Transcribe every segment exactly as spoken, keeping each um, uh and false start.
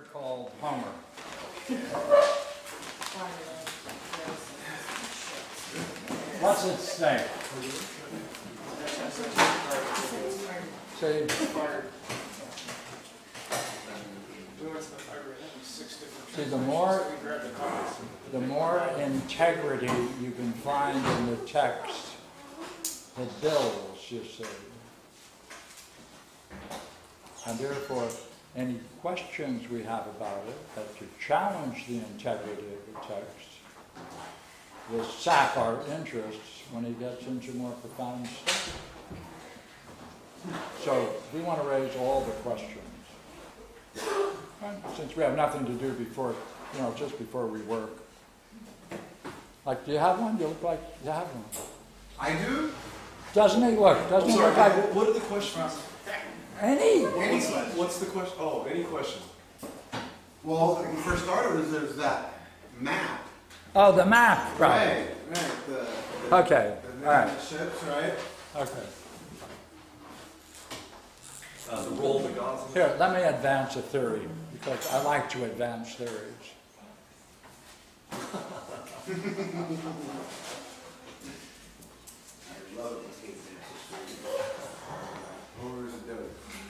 character called Homer. What's at stake? See, see, the more, the more integrity you can find in the text, the bills, you see. And therefore, any questions we have about it that to challenge the integrity of the text will sap our interests when he gets into more profound stuff. So we want to raise all the questions. Right? Since we have nothing to do before, you know, just before we work. Like, do you have one? You look like you have one. I do? Doesn't he look? Doesn't he Sorry, look like what, what are the questions? any? What's, what's the question? Oh, any question? Well, for starters, there's that map. Oh, the map, right? Right, right. The, the, Okay, the all right. ships, right? Okay. Uh, the role of the gods. Here, let me advance a theory, because I like to advance theories. I love it when he advances theories. What is it doing?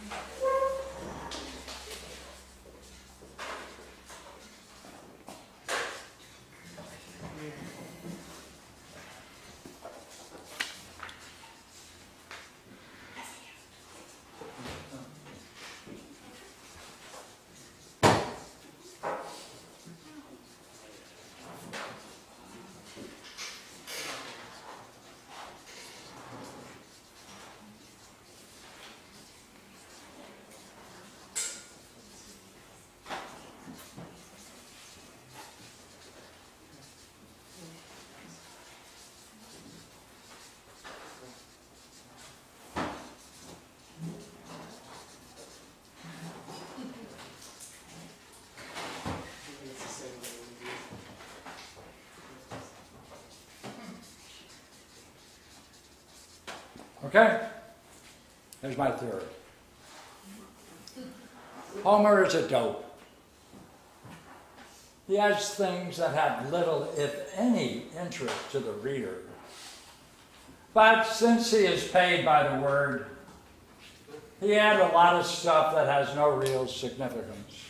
Okay? Here's my theory. Homer is a dope. He has things that have little, if any, interest to the reader. But since he is paid by the word, he had a lot of stuff that has no real significance.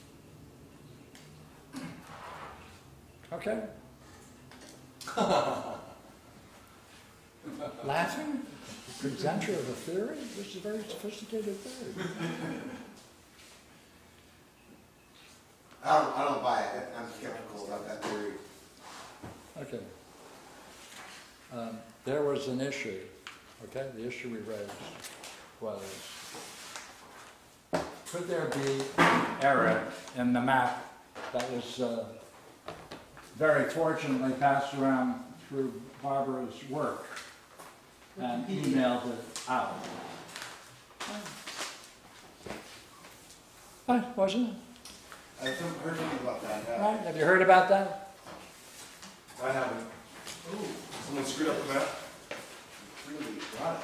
Okay? Laughing? Presenter of a theory? This is a very sophisticated theory. I don't, I don't buy it. I'm skeptical about that theory. Okay. Um, there was an issue, okay? The issue we raised was, could there be error in the map that was uh, very fortunately passed around through Barbara's work and emailed it out? What, wasn't it? I heard something about that. Yeah. Right? Have you heard about that? I haven't. Ooh, someone screwed up the map. Really? Got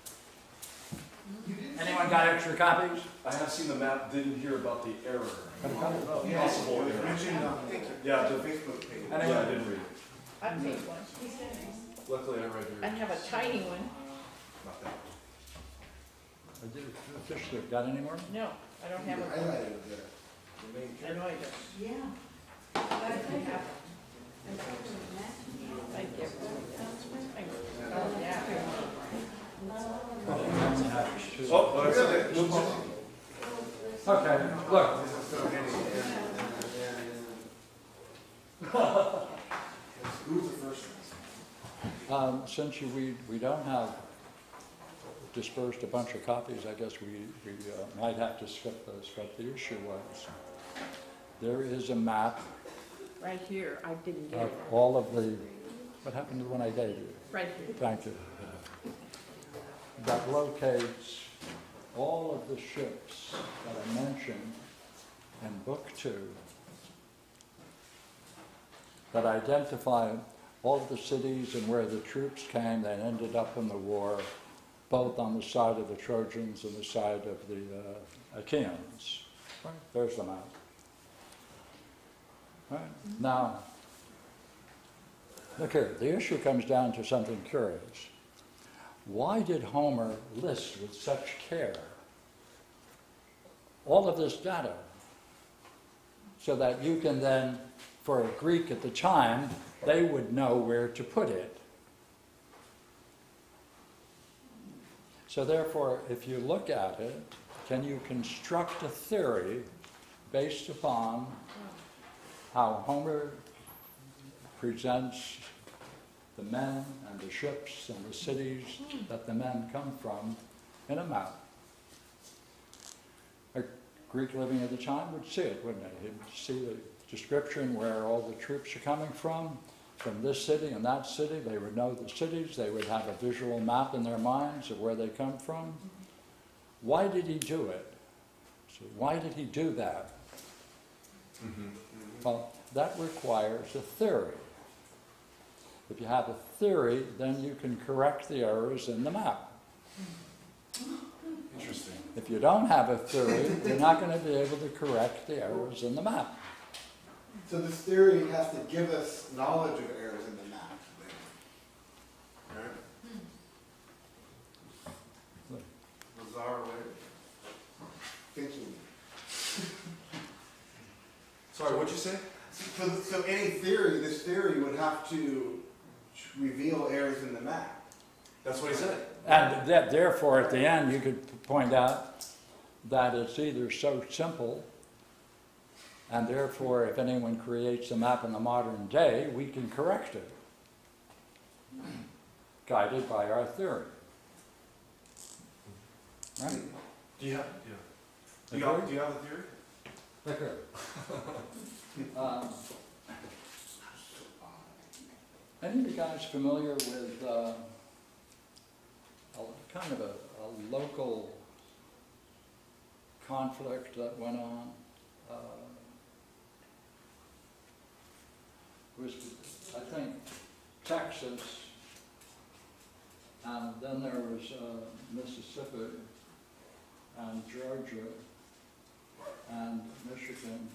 it. Anyone got extra copies? I have seen the map, didn't hear about the error. Got a copy? Oh, yeah. Possible It was error. mentioned on Yeah, the the, Facebook page. yeah, I didn't read it. I made one. Luckily, I read I yours. have a tiny one. Not that. I did officially. Got any more? No, I don't have You a. highlighted the, the main I know I don't. Yeah. I have. I give. Oh, yeah. Oh, well, that's okay. No problem. Okay, look. Who's the first one? Um, since you, we, we don't have dispersed a bunch of copies, I guess we, we uh, might have to skip those. But the issue was, there is a map Right here, I didn't get of it. all of the, what happened to the one I gave you? Right here. Thank you. That locates all of the ships that I mentioned in book two, that identify all of the cities and where the troops came that ended up in the war, both on the side of the Trojans and the side of the uh, Achaeans. Right? There's the map. Right? Now, look here, the issue comes down to something curious. Why did Homer list with such care all of this data so that you can then, for a Greek at the time, they would know where to put it? So therefore, if you look at it, can you construct a theory based upon how Homer presents the men and the ships and the cities that the men come from in a map? A Greek living at the time would see it, wouldn't he? He'd see the description where all the troops are coming from, from this city and that city. They would know the cities. They would have a visual map in their minds of where they come from. Why did he do it? So why did he do that? Mm-hmm. Well, that requires a theory. If you have a theory, then you can correct the errors in the map. Interesting. If you don't have a theory, you're not going to be able to correct the errors in the map. So this theory has to give us knowledge of errors in the map. Right? Bizarre way of thinking. Sorry, what'd you say? So, so any theory, this theory would have to reveal errors in the map. That's what he said. And that, therefore, at the end, you could point out that it's either so simple, and therefore, if anyone creates a map in the modern day, we can correct it, guided by our theory. Right? Do you have, yeah. Do you have, do you have a theory? Look here. um, any of you guys familiar with uh, a kind of a, a local conflict that went on? Uh, was, I think, Texas, and then there was uh, Mississippi, and Georgia, and Michigan,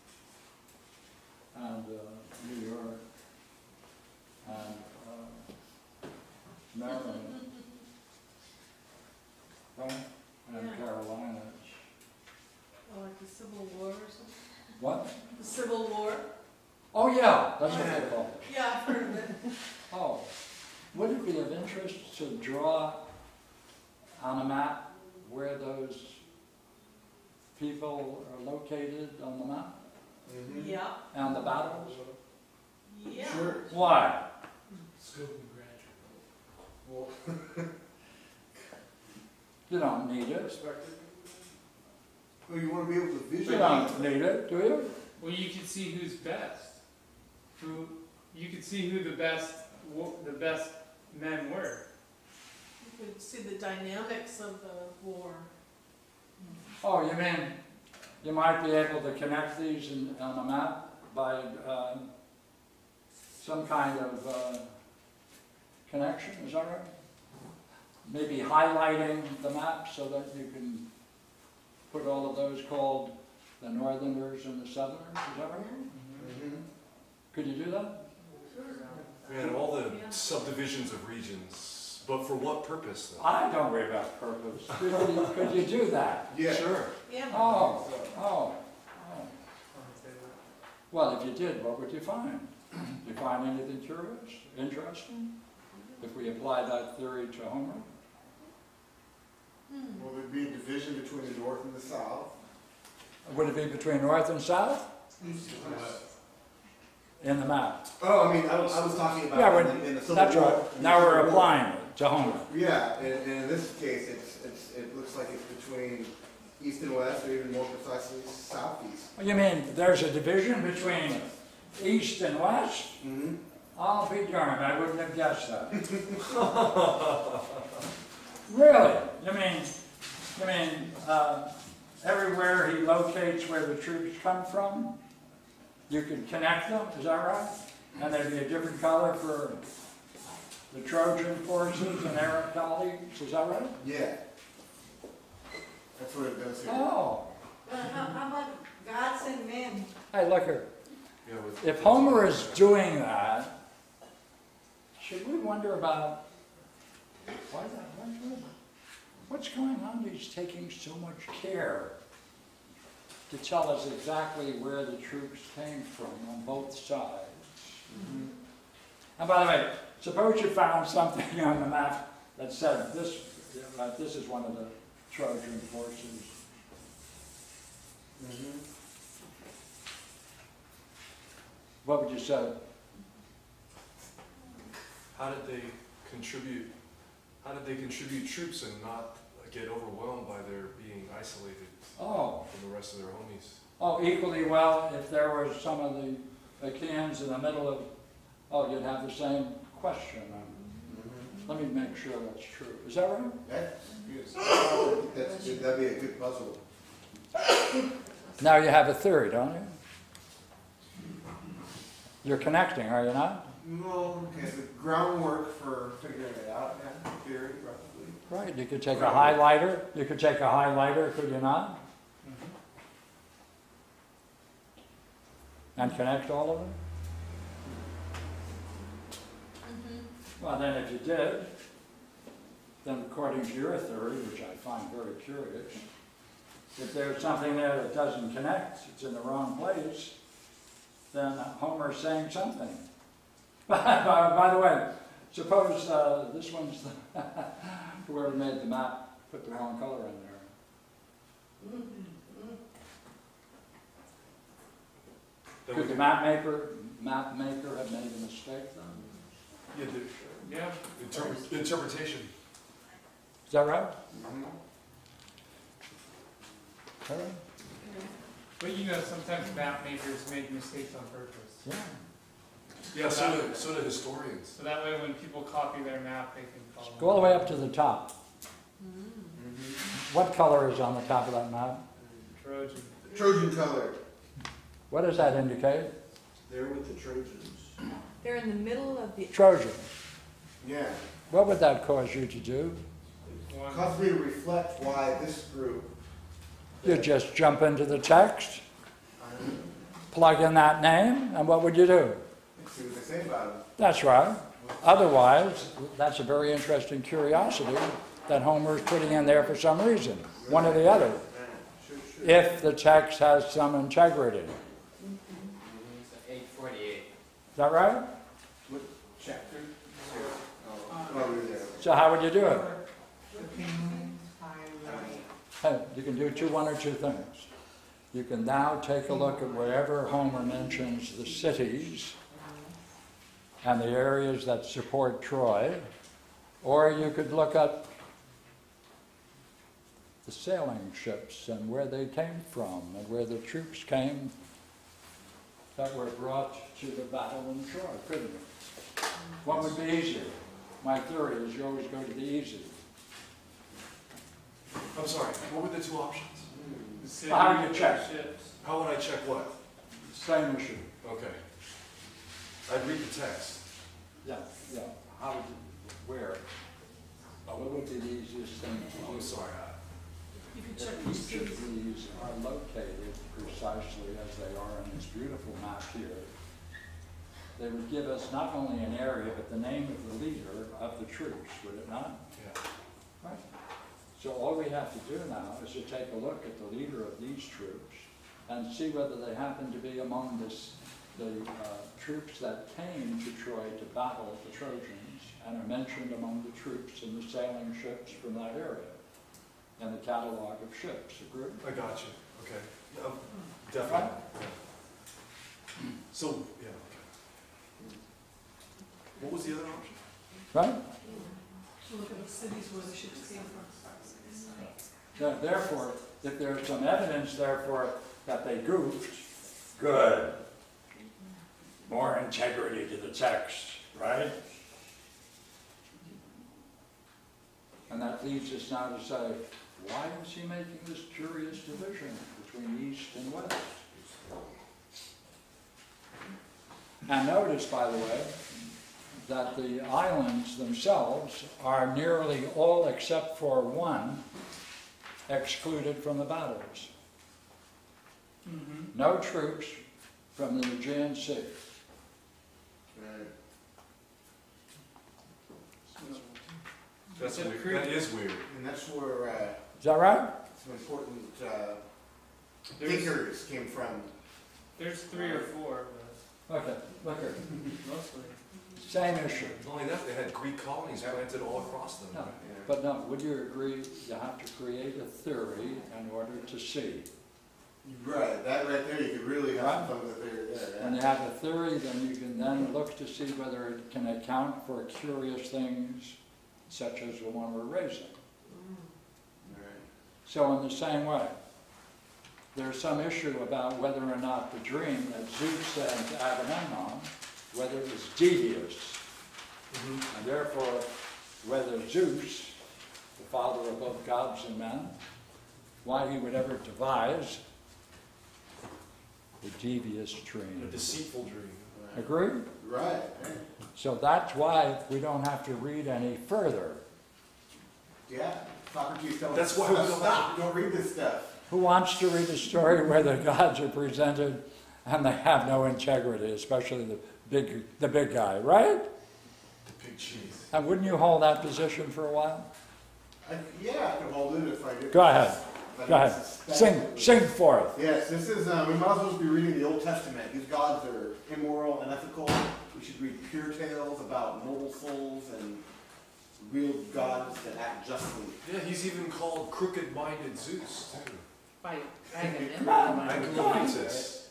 and uh, New York, and uh, Maryland, right? And Yeah. Carolinas. Oh, like the Civil War or something? What? The Civil War? Oh yeah, that's what they call it. Yeah, I've heard of it. Oh, would it be of interest to draw on a map where those people are located on the map Mm-hmm. Yeah, and the battles? yeah. Sure. Why? Scope and graduate. Well, You don't need it. well, you want to be able to You visualize. don't need it, do you? Well, you can see who's best. Who you can see who the best wo- the best men were. You could see the dynamics of the war. Oh, you mean you might be able to connect these in, on a map by uh, some kind of uh, connection, is that right? Maybe highlighting the map so that you can put all of those called the Northerners and the Southerners, is that right? Mm-hmm. Could you do that? We had all the Yeah. subdivisions of regions, but for what purpose though? I don't worry about purpose. Could you, could you do that? Yeah. Sure. Yeah. Oh, oh, oh. Well, if you did, what would you find? Do you find anything curious, interesting? If we apply that theory to Homer? Hmm. Well, there'd be a division between the north and the south. Would it be between north and south? In the map? Oh, I mean, I was, I was talking about Yeah, in, we're- the, in the Civil that's War. right. in the Now we're Civil War. applying it to Homer. Yeah, and, and in this case, it's, it's, it looks like it's between east and west, or even more precisely, southeast. You mean there's a division between east and west? Mm-hmm. I'll be darned, I wouldn't have guessed that. Really? You mean, you mean, uh, everywhere he locates where the troops come from, you can connect them, is that right? And there'd be a different color for the Trojan forces and their colleagues, is that right? Yeah. That's what it does here. Oh, But how, how about gods and men? hey, look here. Yeah, with- If Homer is doing that, should we wonder about why that, why, what's going on? He's taking so much care to tell us exactly where the troops came from on both sides. Mm-hmm. And by the way, suppose you found something on the map that said this, uh, this is one of the Trojan forces. Mhm. What would you say? How did they contribute, how did they contribute troops and not get overwhelmed by their being isolated Oh, from the rest of their homies? oh, equally well, if there were some of the Achaeans in the middle of, oh, you'd have the same question. Mhm. Let me make sure that's true. Is that right? That's good. That's good. That'd be a good puzzle. Now you have a theory, don't you? You're connecting, are you not? No, okay, the groundwork for figuring it out, yeah, theory, probably. Right, you could take a highlighter, you could take a highlighter, could you not? And connect all of them? Well, then if you did, then according to your theory, which I find very curious, if there's something there that doesn't connect, it's in the wrong place, then Homer's saying something. by, by the way, suppose uh, this one's, the whoever made the map put the wrong color in there. That Could the would- map maker, map maker have made a mistake then? Yeah, the Yeah. interpret- interpretation. Is that right? Mhm. Is that right? But you know, sometimes map makers make mistakes on purpose. Yeah. Yeah, so do, so do historians. So that way when people copy their map, they can follow. Go all the way up to the top. Mhm. What color is on the top of that map? Trojan. Trojan color. What does that indicate? They're with the Trojans. They're in the middle of the, Trojan. Yeah. What would that cause you to do? One. Caused me to reflect why this group. You just jump into the text, I don't know. plug in that name, and what would you do? See what they say about it. That's right. Otherwise, that's a very interesting curiosity that Homer is putting in there for some reason, one or the other, Sure, sure. if the text has some integrity. Is eight forty-eight. that right? Chapter? Oh, oh, yeah. So how would you do it? Hey, you can do two, one or two things. You can now take a look at wherever Homer mentions the cities and the areas that support Troy, or you could look up the sailing ships and where they came from and where the troops came that were brought to the battle in Troy, couldn't you? What would be easier? My theory is you always go to the easy. I'm sorry, what were the two options? The city, How do you check? ships. How would I check what? Same issue. Okay. I'd read the text. Yeah, yeah. How would you, where? What would be the easiest thing to I'm do? sorry. You could check If which each of cities. these are located precisely as they are in this beautiful map here, they would give us not only an area, but the name of the leader of the troops, would it not? Yeah. Right. So all we have to do now is to take a look at the leader of these troops and see whether they happen to be among this, the uh, troops that came to Troy to battle the Trojans and are mentioned among the troops in the sailing ships from that area in the catalog of ships. Agree? I got you. Okay. Yeah, definitely. Yeah. So, yeah, okay. What was the other option? Right? To look at the cities where the ships came from. So therefore, if there's some evidence, therefore, that they goofed, good. More integrity to the text, right? And that leads us now to say, why is he making this curious division between East and West? And notice, by the way, that the islands themselves are nearly all except for one excluded from the battles. Mm-hmm. No troops from the Aegean Sea. Right. That's It's a weird, creek. that is weird. And that's where, uh, Is that right? some important, uh, There's, thinkers came from. there's three or four, Okay, look here. but mostly. Same issue. Not only that, they had Greek colonies planted all across them. No. right? But no, would you agree you have to create a theory in order to see? Right, that right there, you could really Right. have fun with there, When you yeah. have a theory, then you can then look to see whether it can account for curious things such as the one we're raising. Right. So in the same way, there's some issue about whether or not the dream that Zeus said to Agamemnon, whether it was devious, Mhm. and therefore whether Zeus, the father of both gods and men, why he would ever devise the devious A dream. deceitful dream. Right. Agree? Right, right. So that's why we don't have to read any further. Yeah, Socrates tells That's us, why we don't stop, don't read this stuff. Who wants to read a story where the gods are presented and they have no integrity, especially the big, the big guy, right? The big cheese. And wouldn't you hold that position for a while? I, yeah, I could hold it if I did. Go ahead. But Go ahead. it's- Sing, sing forth. Yes, this is, uh, we might as well be reading the Old Testament. These gods are immoral and ethical. We should read pure tales about noble souls and real gods that act justly. Yeah, he's even called crooked-minded Zeus, too. By Come on, And come on. Cleopatus.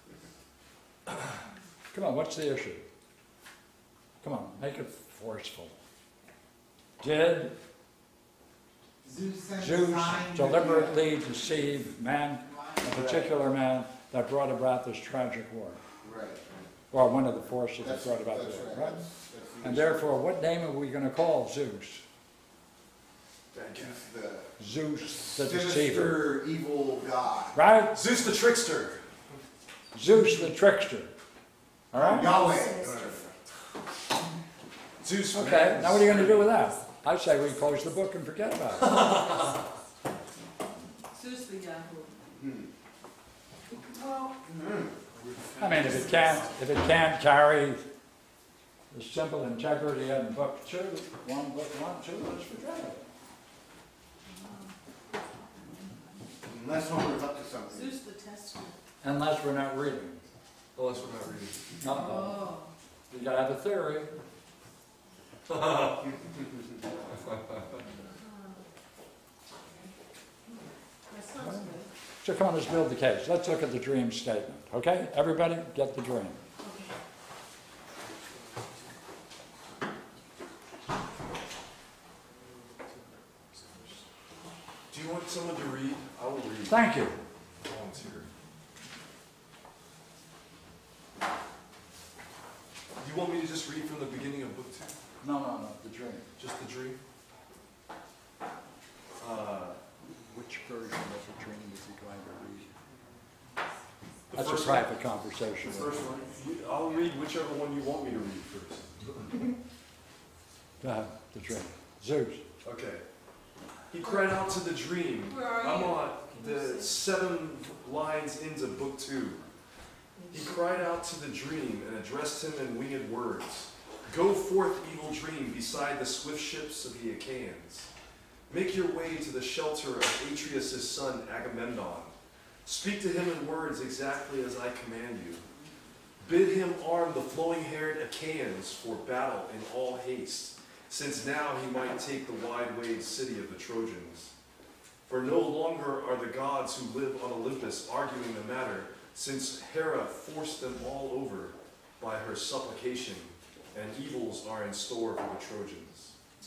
Come on, what's the issue? Come on, make it forceful. Did Zeus sent a Zeus sign deliberately deceive man, a particular man that brought about this tragic war? Right. Or one of the forces that That's, brought about that's the war, right. right? That's, that's the And issue. therefore, what name are we going to call Zeus? Bad cat. He's the Zeus the deceiver. sinister, evil god. Right? Zeus the trickster. Zeus the trickster. All right? Yahweh. Zeus. Okay, now what are you going to do with that? I say we close the book and forget about it. Zeus the Yahoo. Hmm. Well, I mean, if it can't, if it can't carry the simple integrity in book two, one book one, two, let's forget it. Unless Homer's up to something. Zeus the Testament. Unless we're not reading. Unless we're not reading. Uh-oh. Oh. You gotta have a theory. That sounds good. So come on, let's build the case. Let's look at the dream statement, okay? Everybody, get the dream. Do you want someone to read? I will read. Thank you. Volunteer. Do you want me to just read from the beginning of book two? No, no, no, the dream. Just the dream? Uh, Which version of the dream is he going to read? the That's a first private one. conversation. The first one. You- I'll read whichever one you want me to read first. Go ahead, the dream. Zeus. Okay. He cried out to the dream. Where are I'm you? on Can you the see? seven lines into book two. He cried out to the dream and addressed him in winged words. Go forth, evil dream, beside the swift ships of the Achaeans. Make your way to the shelter of Atreus' son Agamemnon. Speak to him in words exactly as I command you. Bid him arm the flowing-haired Achaeans for battle in all haste, since now he might take the wide-waved city of the Trojans. For no longer are the gods who live on Olympus arguing the matter, since Hera forced them all over by her supplication, and evils are in store for the Trojans.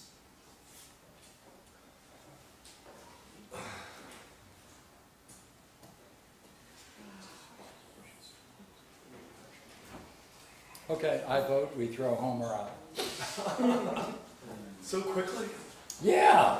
Okay, I vote we throw Homer out. So quickly? Yeah!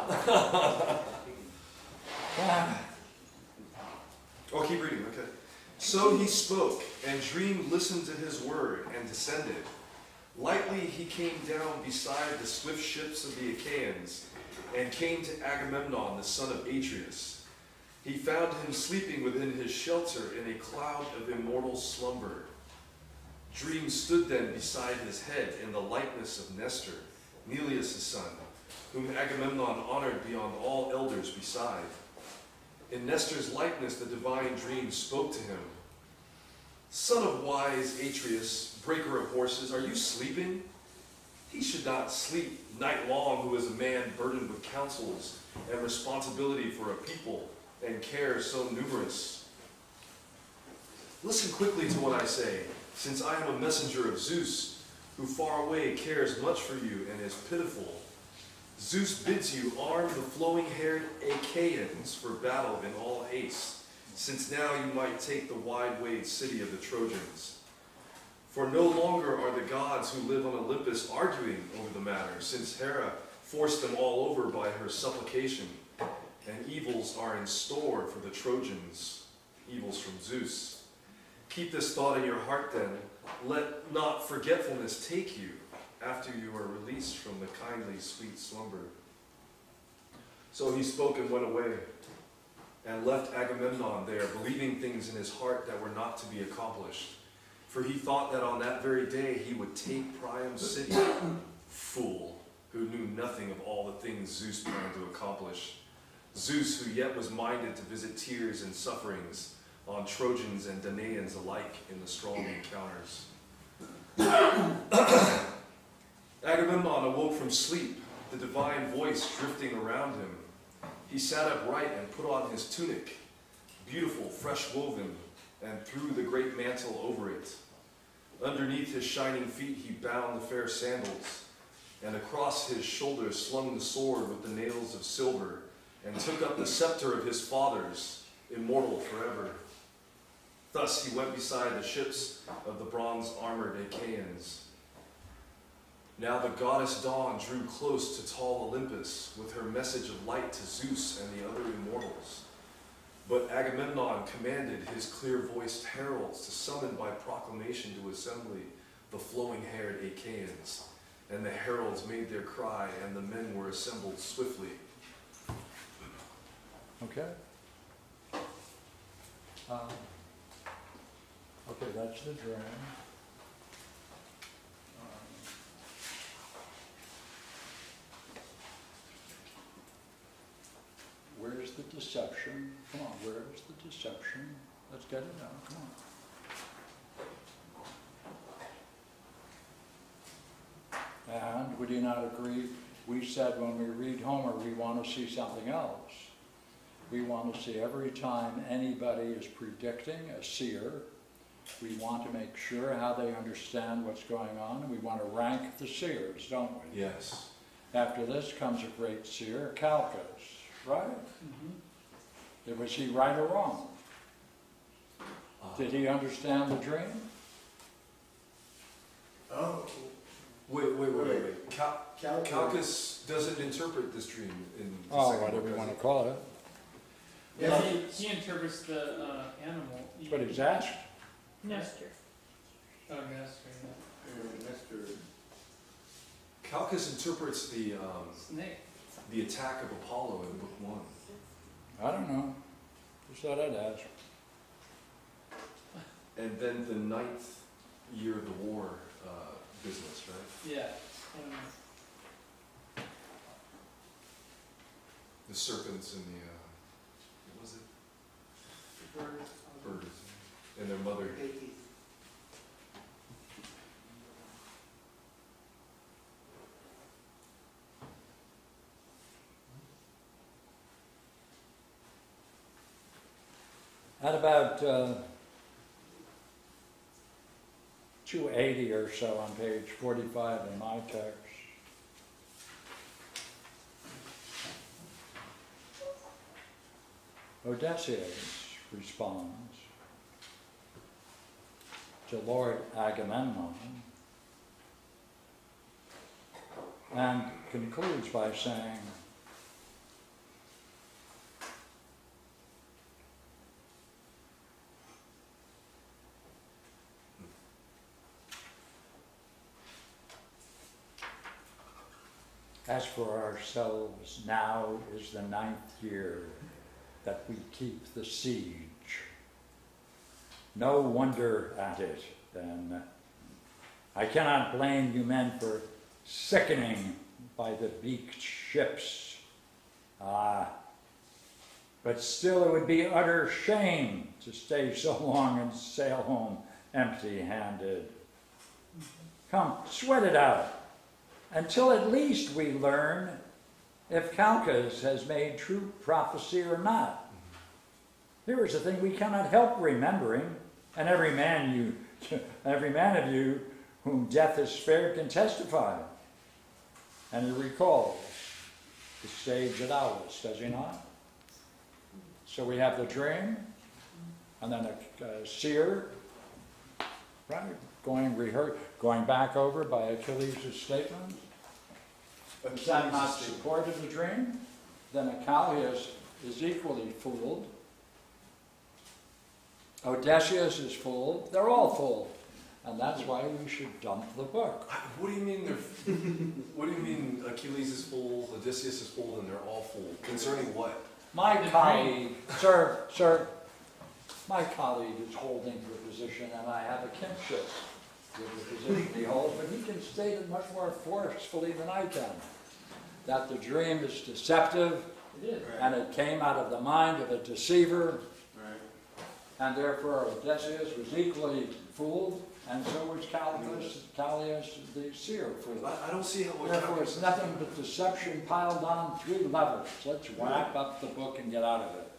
Yeah. Oh, keep reading, okay. So he spoke, and Dream listened to his word and descended. Lightly he came down beside the swift ships of the Achaeans, and came to Agamemnon, the son of Atreus. He found him sleeping within his shelter in a cloud of immortal slumber. Dream stood then beside his head in the likeness of Nestor, Neleus' son, whom Agamemnon honored beyond all elders beside. In Nestor's likeness the divine Dream spoke to him. Son of wise Atreus, breaker of horses, are you sleeping? He should not sleep night long who is a man burdened with counsels and responsibility for a people and cares so numerous. Listen quickly to what I say, since I am a messenger of Zeus, who far away cares much for you and is pitiful. Zeus bids you arm the flowing-haired Achaeans for battle in all haste, since now you might take the wide-wayed city of the Trojans. For no longer are the gods who live on Olympus arguing over the matter, since Hera forced them all over by her supplication, and evils are in store for the Trojans, evils from Zeus. Keep this thought in your heart then, let not forgetfulness take you after you are released from the kindly sweet slumber. So he spoke and went away, and left Agamemnon there, believing things in his heart that were not to be accomplished. For he thought that on that very day he would take Priam's city. Fool, who knew nothing of all the things Zeus planned to accomplish. Zeus, who yet was minded to visit tears and sufferings on Trojans and Danaans alike in the strong encounters. Agamemnon awoke from sleep, the divine voice drifting around him. He sat upright and put on his tunic, beautiful, fresh woven, and threw the great mantle over it. Underneath his shining feet he bound the fair sandals, and across his shoulders slung the sword with the nails of silver, and took up the scepter of his fathers, immortal forever. Thus he went beside the ships of the bronze-armored Achaeans. Now the goddess Dawn drew close to tall Olympus with her message of light to Zeus and the other immortals. But Agamemnon commanded his clear-voiced heralds to summon by proclamation to assembly the flowing-haired Achaeans. And the heralds made their cry, and the men were assembled swiftly. Okay. Um, okay, that's the dream. Where's the deception? Come on, where's the deception? Let's get it down, come on. And would you not agree? We said when we read Homer, we want to see something else. We want to see every time anybody is predicting, a seer, we want to make sure how they understand what's going on, and we want to rank the seers, don't we? Yes. After this comes a great seer, Calchas. Right? Mm-hmm. Was he right or wrong? Uh, Did he understand the dream? Oh. Wait, wait, wait, wait. wait. Cal Cal Calchas doesn't interpret this dream in the Oh, second whatever book, you does want he? to call it. Well, he, he interprets the uh, animal. That's what he's asked. Nestor. Oh, Nestor, yeah. Nestor. Calchas interprets the um, Snake. the attack of Apollo in book one. I don't know. Just thought I'd ask. And then the ninth year of the war uh, business, right? Yeah. I don't know. The serpents and the, uh, what was it? Birds. Birds. And their mother. At about uh, two eighty or so on page forty-five in my text, Odysseus responds to Lord Agamemnon and concludes by saying, as for ourselves, now is the ninth year that we keep the siege. No wonder at it, then. I cannot blame you men for sickening by the beaked ships. Ah, but still it would be utter shame to stay so long and sail home empty-handed. Come, sweat it out, until at least we learn if Calchas has made true prophecy or not. Here is a thing we cannot help remembering, and every man you, every man of you whom death has spared can testify. And he recalls the stage at Aulis, does he not? So we have the dream, and then a, a seer, right? Going rehear, going back over by Achilles' statement. Is that not support of the dream? Then Achilles is equally fooled. Odysseus is fooled. They're all fooled. And that's why we should dump the book. What do you mean they're? What do you mean Achilles is fooled, Odysseus is fooled, and they're all fooled? Concerning what? My The colleague, sir, sir, my colleague is holding the position, and I have a kinship with the position he holds, but he can state it much more forcefully than I can. That the dream is deceptive, It is. and it came out of the mind of a deceiver, Right. and therefore Odysseus was equally fooled, and so was Calchas, Callias the seer fooled. I, I don't see how. What Therefore, it's nothing but deception piled on three levels. Let's wrap up the book and get out of it.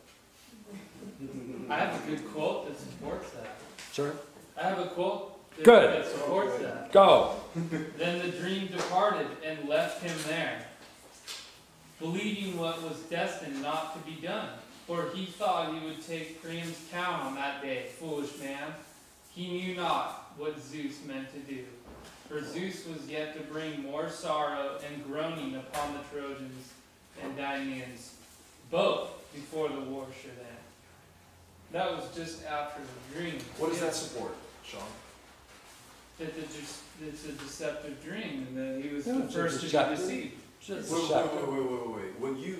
I have a good quote that supports that. Sir? I have a quote that, Good. that supports that. Go. Then the dream departed and left him there, believing what was destined not to be done. For he thought he would take Priam's town on that day. Foolish man, he knew not what Zeus meant to do. For Zeus was yet to bring more sorrow and groaning upon the Trojans and Danaans, both before the war should end. That was just after the dream. What does that support, Sean? That the, de- it's a deceptive dream, and that he was Yeah, the it's a first to be deceptive. deceived. It's a Wait, wait, deceptive. wait, wait, wait, wait. What you,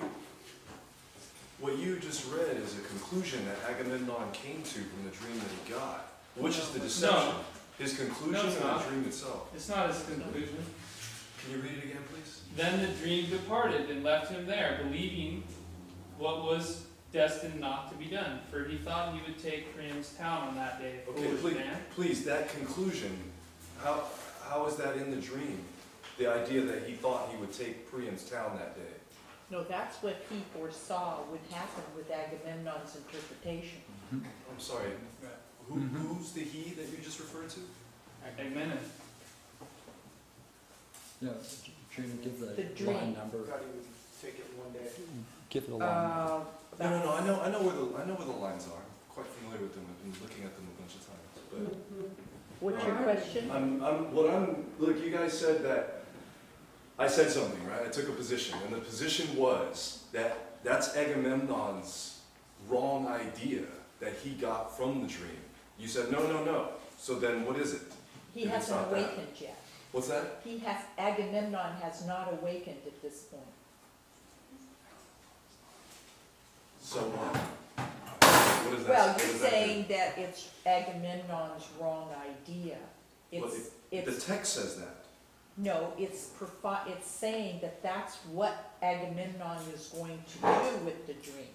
what you just read is a conclusion that Agamemnon came to from the dream that he got. Which is the deception? His conclusion No, it's or the not. dream itself? It's not his conclusion. Can you read it again, please? Then the dream departed and left him there, believing what was destined not to be done. For he thought he would take Priam's town on that day. Okay, Foolish please, man. please, that conclusion, how, how is that in the dream? The idea that he thought he would take Priam's town that day. No, that's what he foresaw would happen with Agamemnon's interpretation. I'm sorry, Right. who, Mhm. who's the he that you just referred to? Agamemnon. Yeah, Trina, give The the dream. line number. Thought he would take it one day. Give the line number. Uh, No, no, no, I know, I know where the, I know where the lines are. I'm quite familiar with them, I've been looking at them a bunch of times, but. What's your question? I'm, I'm, what I'm, look, you guys said that, I said something, right? I took a position, and the position was that that's Agamemnon's wrong idea that he got from the dream. You said, no, no, no. So then what is it? He If it's hasn't not that. awakened yet. What's that? He has, Agamemnon has not awakened at this point. So what? What is that? Well, what you're does that do? saying that it's Agamemnon's wrong idea. Well, It's, The it's, text says that. no, it's profi, it's saying that that's what Agamemnon is going to do with the dream.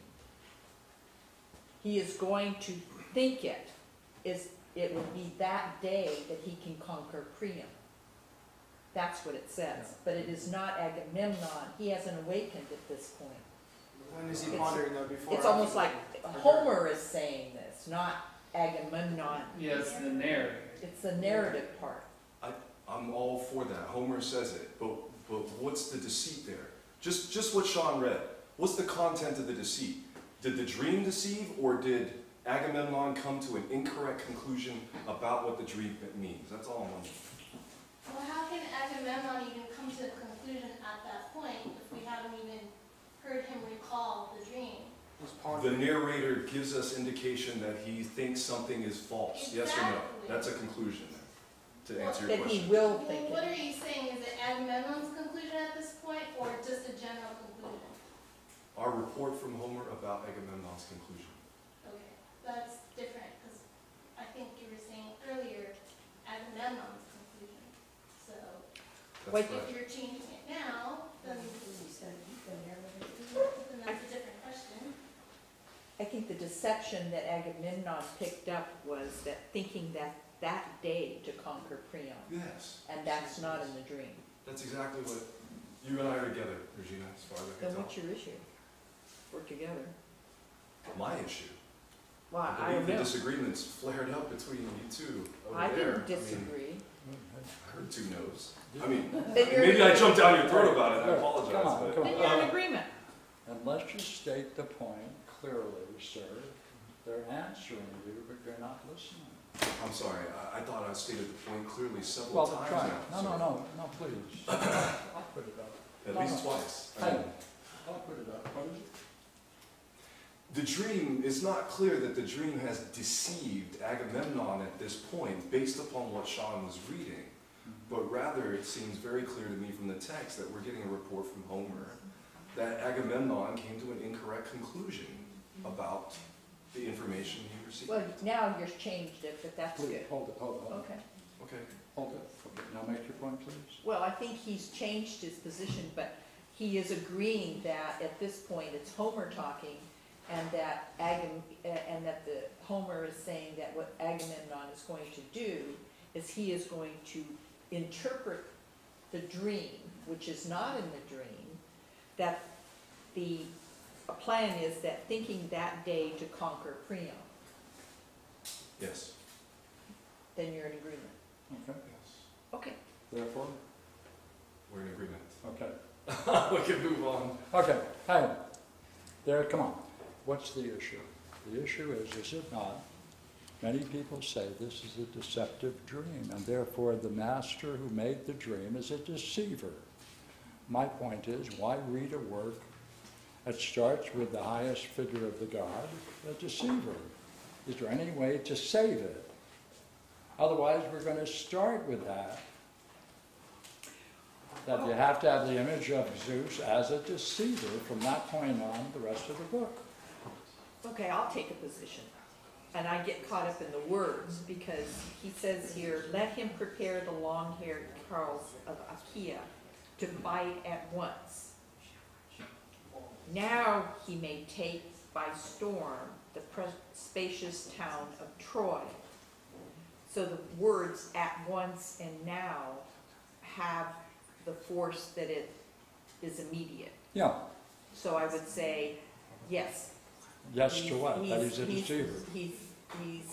He is going to think it, is, it will be that day that he can conquer Priam. That's what it says, but it is not Agamemnon, he hasn't awakened at this point. When is he It's- pondering though before? It's almost like Homer is saying this, not Agamemnon. Yes, the narrator. It's the narrative part. I'm all for that. Homer says it, but but what's the deceit there? Just just what Sean read. What's the content of the deceit? Did the dream deceive, or did Agamemnon come to an incorrect conclusion about what the dream means? That's all I'm wondering. Well, how can Agamemnon even come to a conclusion at that point if we haven't even heard him recall the dream? He's The pondering. narrator gives us indication that he thinks something is false. Yes or no? Exactly. That's a conclusion there. To answer your That he question. will Well, think what it. are you saying? Is it Agamemnon's conclusion at this point, or just a general conclusion? Our report from Homer about Agamemnon's conclusion. Okay, that's different, because I think you were saying earlier Agamemnon's conclusion. So That's Wait, correct. if you're changing it now, then, then that's a different question. I think the deception that Agamemnon picked up was that thinking that that day to conquer Priam, Yes. and that's not in the dream. That's exactly what you and I are together, Regina, as far as I Then can what's your issue? We're together. tell. My issue. Well, I I believe don't the know. disagreements flared up between you two over I there. didn't disagree. I heard two no's. I mean, Then you're, maybe I jumped down your throat about it, I Look, apologize, come on, but. come then on. you're in agreement. And let's just state the point clearly, sir. They're answering you, but you're not listening. I'm sorry, I, I thought I stated the point clearly several Well, times try. now. No, no, sir. no, no, please. I'll put it up. At No, least no. twice. I Hey, mean, I'll put it up. What is it? the dream, it's not clear that the dream has deceived Agamemnon at this point based upon what Sean was reading, but rather it seems very clear to me from the text that we're getting a report from Homer that Agamemnon came to an incorrect conclusion about the information he received. Well, now you've changed it, but that's Please, good. hold it, hold it, hold it. Okay. Okay. Hold it. Okay, now make your point, please. Well, I think he's changed his position, but he is agreeing that at this point it's Homer talking, and that Agam, uh, and that the Homer is saying that what Agamemnon is going to do is he is going to interpret the dream, which is not in the dream, that the plan is that thinking that day to conquer Priam, Yes. then you're in agreement. Okay, Yes. Okay. therefore, We're in agreement. okay. We can move on. Okay, hey, there, come on. What's the issue? The issue is, is it not? Many people say this is a deceptive dream, and therefore the master who made the dream is a deceiver. My point is, why read a work that starts with the highest figure of the god, a deceiver? Is there any way to save it? Otherwise, we're going to start with that. That you have to have the image of Zeus as a deceiver from that point on the rest of the book. Okay, I'll take a position. And I get caught up in the words because he says here, let him prepare the long-haired carles of Achaia to fight at once. Now he may take by storm the spacious town of Troy. So the words at once and now have the force that it is immediate. Yeah, So I would say, yes. yes to He's- what? That he's a he's- deceiver. He's, he's,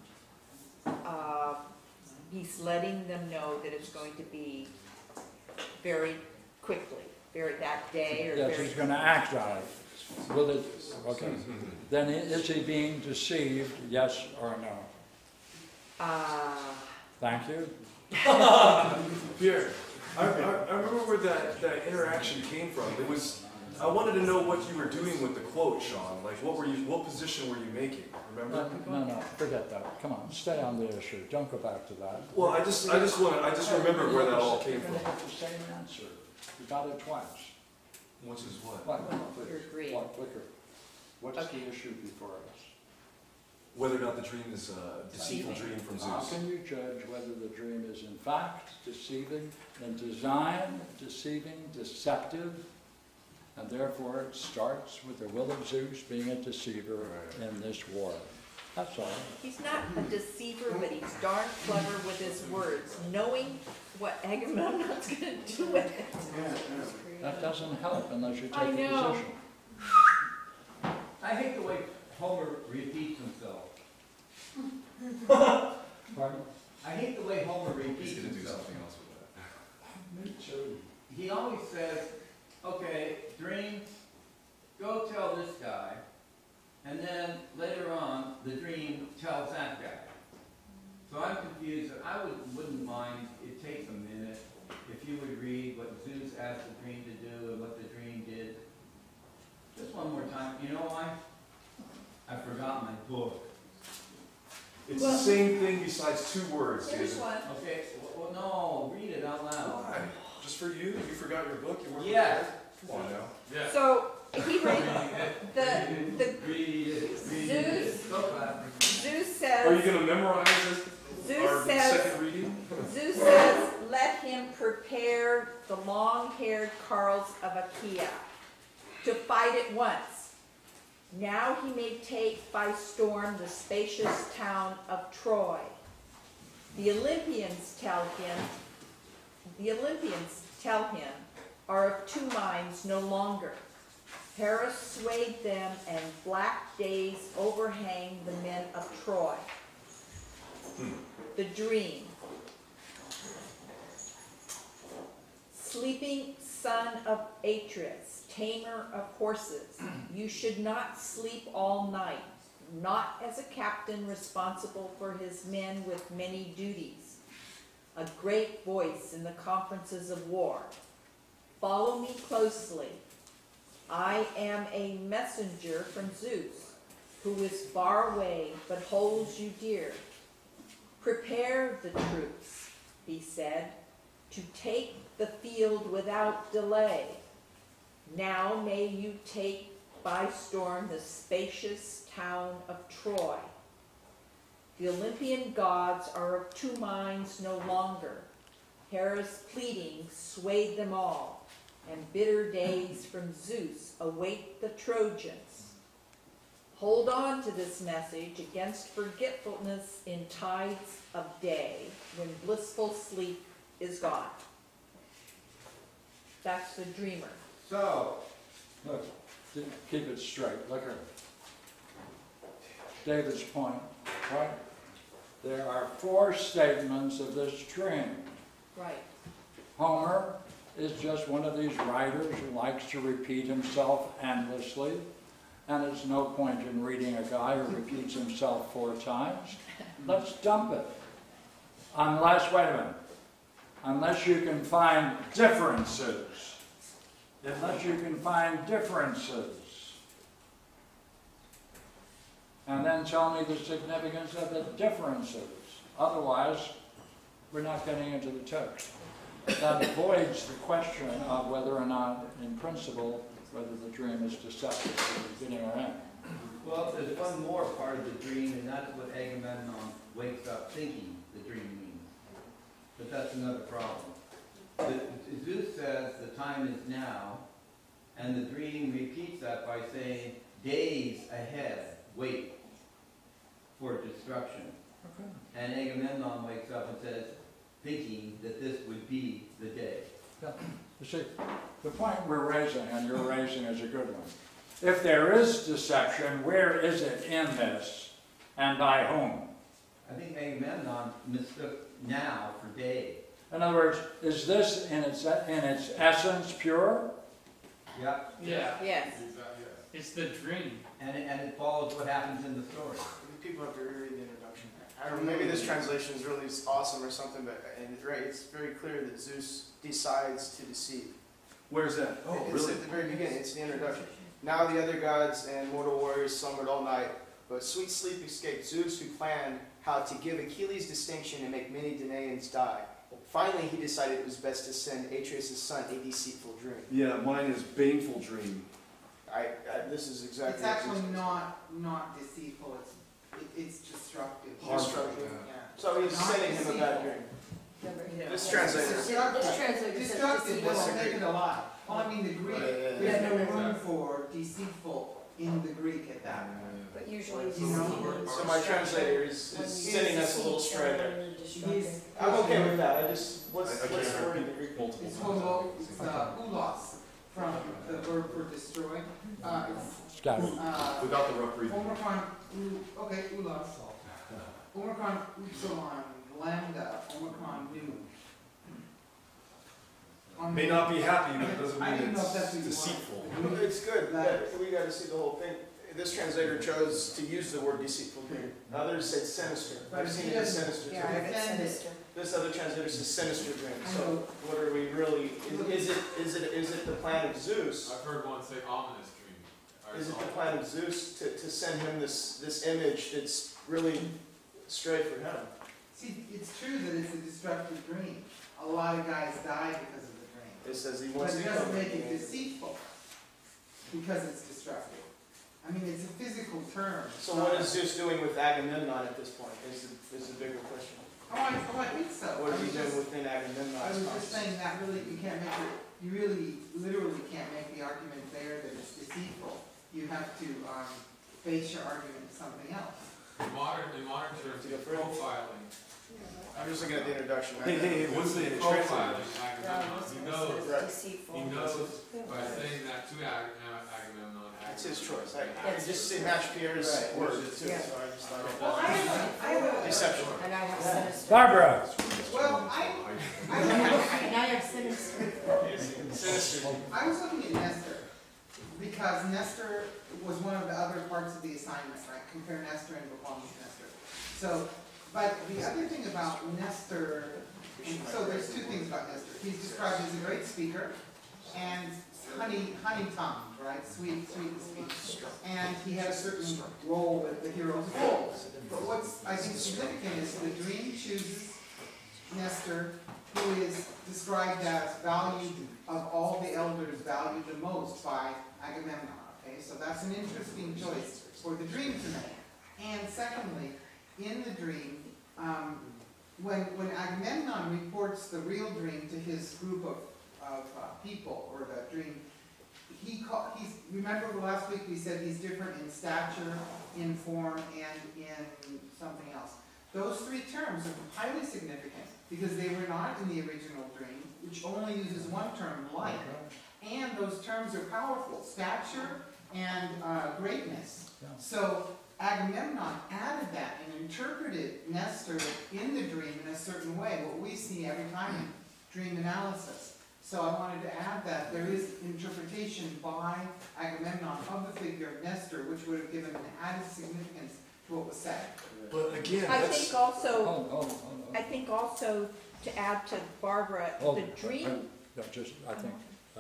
uh, he's letting them know that it's going to be very quickly, very, that day or Yes, very. he's going to act on it. Will it, okay. Then i- is he being deceived, yes or no? Uh, Thank you. Pierre, I, I, I remember where that, that interaction came from. It was, I wanted to know what you were doing with the quote, Sean. Like, what were you, what position were you making? Remember? No, no, no, forget that. Come on, stay on the issue. Don't go back to that. Well, I just, I just want to, I just remember where that all came You're from. going to get the same answer. You got it twice. Which is what? What? You're agreeing. What, quicker. What's Okay. the issue before us? Whether or not the dream is a deceitful dream from How Zeus. can you judge whether the dream is in fact deceiving, in design, deceiving, deceptive, and therefore it starts with the will of Zeus being a deceiver in this war? That's all. he's not a deceiver, but he's darn clever with his words, knowing what Agamemnon's gonna do with it. That doesn't help unless you I take a know. position. I hate the way Homer repeats himself. Pardon? I hate the way Homer He's repeats going to do himself. something else with that. Me too. He always says, okay, dream, go tell this guy, and then later on, the dream tells that guy. So I'm confused. I would, wouldn't mind, it takes a minute, if you would read what Zeus asked the dream to do and what the dream did. Just one more time. You know why? I forgot my book. It's Well- the same thing besides two words, Here's David. one. Okay, well, no, read it out loud. Why? Just for you? You forgot your book? You weren't Yes, prepared? Come on now. Yeah. So, he read, the, the Read it, read it. Zeus, Go clap. Zeus Are you says, gonna memorize it? Zeus Our says, second reading? Zeus says, let him prepare the long-haired carls of Achaia to fight at once. Now he may take by storm the spacious town of Troy. The Olympians tell him, the Olympians tell him, are of two minds no longer. Paris swayed them, and black days overhang the men of Troy. The dream. Sleeping son of Atreus, tamer of horses, you should not sleep all night, not as a captain responsible for his men with many duties, a great voice in the conferences of war. Follow me closely. I am a messenger from Zeus, who is far away but holds you dear. Prepare the troops, he said, to take the field without delay. Now may you take by storm the spacious town of Troy. The Olympian gods are of two minds no longer. Hera's pleading swayed them all, and bitter days from Zeus await the Trojans. Hold on to this message against forgetfulness in tides of day when blissful sleep is gone. That's the dreamer. So, Look, keep it straight, look at David's point, right? There are four statements of this dream. Right. Homer is just one of these writers who likes to repeat himself endlessly, and it's no point in reading a guy who repeats himself four times. Let's dump it. Unless, wait a minute, unless you can find differences. Unless you can find differences. And then tell me the significance of the differences. Otherwise, we're not getting into the text. That avoids the question of whether or not, in principle, whether the dream is deceptive at the beginning or end. well, there's one more part of the dream, and that's what Agamemnon wakes up thinking the dream means. But that's another problem. The, Zeus says the time is now, and the dream repeats that by saying, days ahead, wait for destruction. Okay. And Agamemnon wakes up and says, thinking that this would be the day. Yeah. You see, the point we're raising, and you're raising, is a good one. If there is deception, where is it in this, and by whom? I think Agamemnon mistook now for day. In other words, is this in its, in its essence pure? Yeah, Yeah. Yes. It's the dream. and it, and it follows what happens in the story. People have to reread the introduction. I don't know, maybe this translation is really awesome or something, but and right, it's very clear that Zeus decides to deceive. Where's that? Oh, it's really? at the very beginning. It's the introduction. Now the other gods and mortal warriors slumbered all night, but sweet sleep escaped Zeus, who planned how to give Achilles distinction and make many Danaans die. Finally, he decided it was best to send Atreus' son a deceitful dream. Yeah, mine is baneful dream. I, I this is exactly. It's what actually Zeus- not, not deceitful, it's, it, it's destructive. Destructive. Yeah. So he's Not sending him a bad deceitful. dream. This translator. Destructive, translator says destructive, deceitful. doesn't make it a lie. Well, I mean, the Greek, Yeah, yeah, yeah. there's no Yeah. room for deceitful in the Greek at that point. But usually it's You know, deceitful. So my translator is, When is you sending use us a little deceit, stray uh, there. destructive. I'm okay with that. I just what's I- I what's can't the word in the Greek? Multiple It's times. homo, it's uh, ulos, from the verb for destroy. Uh, it's, Scott. uh, Without the rough reading. Omicron, u, okay, ulos. Omicron, upsilon, lambda, Omicron, nu. On May the- not be happy, but it doesn't I mean don't know if that's it's what you want. deceitful. Well, It's good. That, we got to see the whole thing. This translator chose to use the word deceitful here. Others said sinister. But I've he seen it as doesn't- sinister. Yeah, too. I read sinister. This other translator says sinister dream. I So know. what are we really? Is, is it is it is it the plan of Zeus? I've heard one say ominous dream. Or Is it the something. plan of Zeus to, to send him this this image that's really stray for him? See, it's true that it's a destructive dream. A lot of guys die because of the dream. says he But wants to it doesn't cover. make it deceitful, because it's destructive. I mean, it's a physical term. So what is Zeus doing with Agamemnon at this point, is the, is the bigger question. Oh, I, oh, I think so. What I is he was doing just- within Agamemnon's I was just conscience? saying that really, you can't make it, you really, literally can't make the argument there that it's deceitful. You have to, um, base your argument on something else. In modern, in modern terms, To go it's further? profiling. I'm just looking at the introduction. Hey, hey, hey, what's the Profiling translator? Agamemnon. He knows, Right. he knows by saying that to Ag- Ag- Agamemnon. It's his choice. I, I Yes. just say match Pierre's Right. words too, Yeah. so I just thought. Well, I have a, I have a, Deception. And I have sinister. Barbara, well, I, I, And I have sinister. Sinister. I was looking at Nestor, because Nestor was one of the other parts of the assignment, right? Compare Nestor and Bapalmi's Nestor. So, but the other thing about Nestor, and so there's two things about Nestor. He's described as a great speaker and honey, honey tongued, right? Sweet, sweet speech. And he had a certain role that the heroes hold. But what's, I think, significant is the dream chooses Nestor, who is described as valued of all the elders, valued the most by Agamemnon. Okay, so that's an interesting choice for the dream to make. And secondly, in the dream, um, when when Agamemnon reports the real dream to his group of of uh, people, or the dream, he call, he's remember last week we said he's different in stature, in form, and in something else. Those three terms are highly significant because they were not in the original dream, which only uses one term, like. And those terms are powerful, stature and uh, greatness. Yeah. So Agamemnon added that and interpreted Nestor in the dream in a certain way, what we see every time in dream analysis. So I wanted to add that there is interpretation by Agamemnon of the figure of Nestor, which would have given an added significance to what was said. But again, I that's, think also, hold, hold, hold, I think also to add to Barbara, hold. the dream. No, just, I think, uh,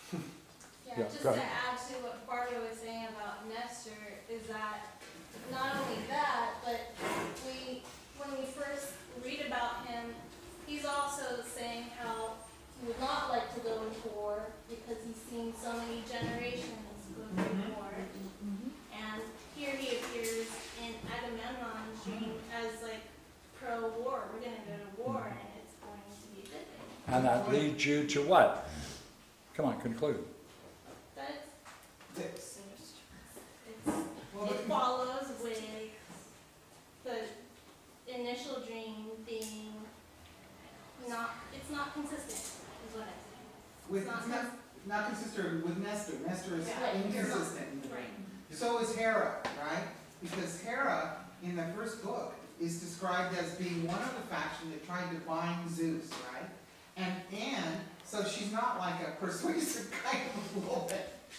Yeah, Yeah, just go to ahead. add to what Barbara was saying about Nestor, is that not only that, but we, when we first read about him, he's also saying how he would not like to go to war because he's seen so many generations go through war. And here he appears in Agamemnon's dream as like pro-war. We're gonna go to war and it's going to be a good thing. and that leads you to what? Come on, conclude. That's This. It's, Well, it follows with the initial dream being not, it's not consistent, is what I'm saying. With, It's it's not not, not consistent with Nestor. Nestor is Yeah. inconsistent in the dream. Right. So is Hera, right? Because Hera, in the first book, is described as being one of the faction that tried to bind Zeus, right? And, and, so she's not like a persuasive kind of woman.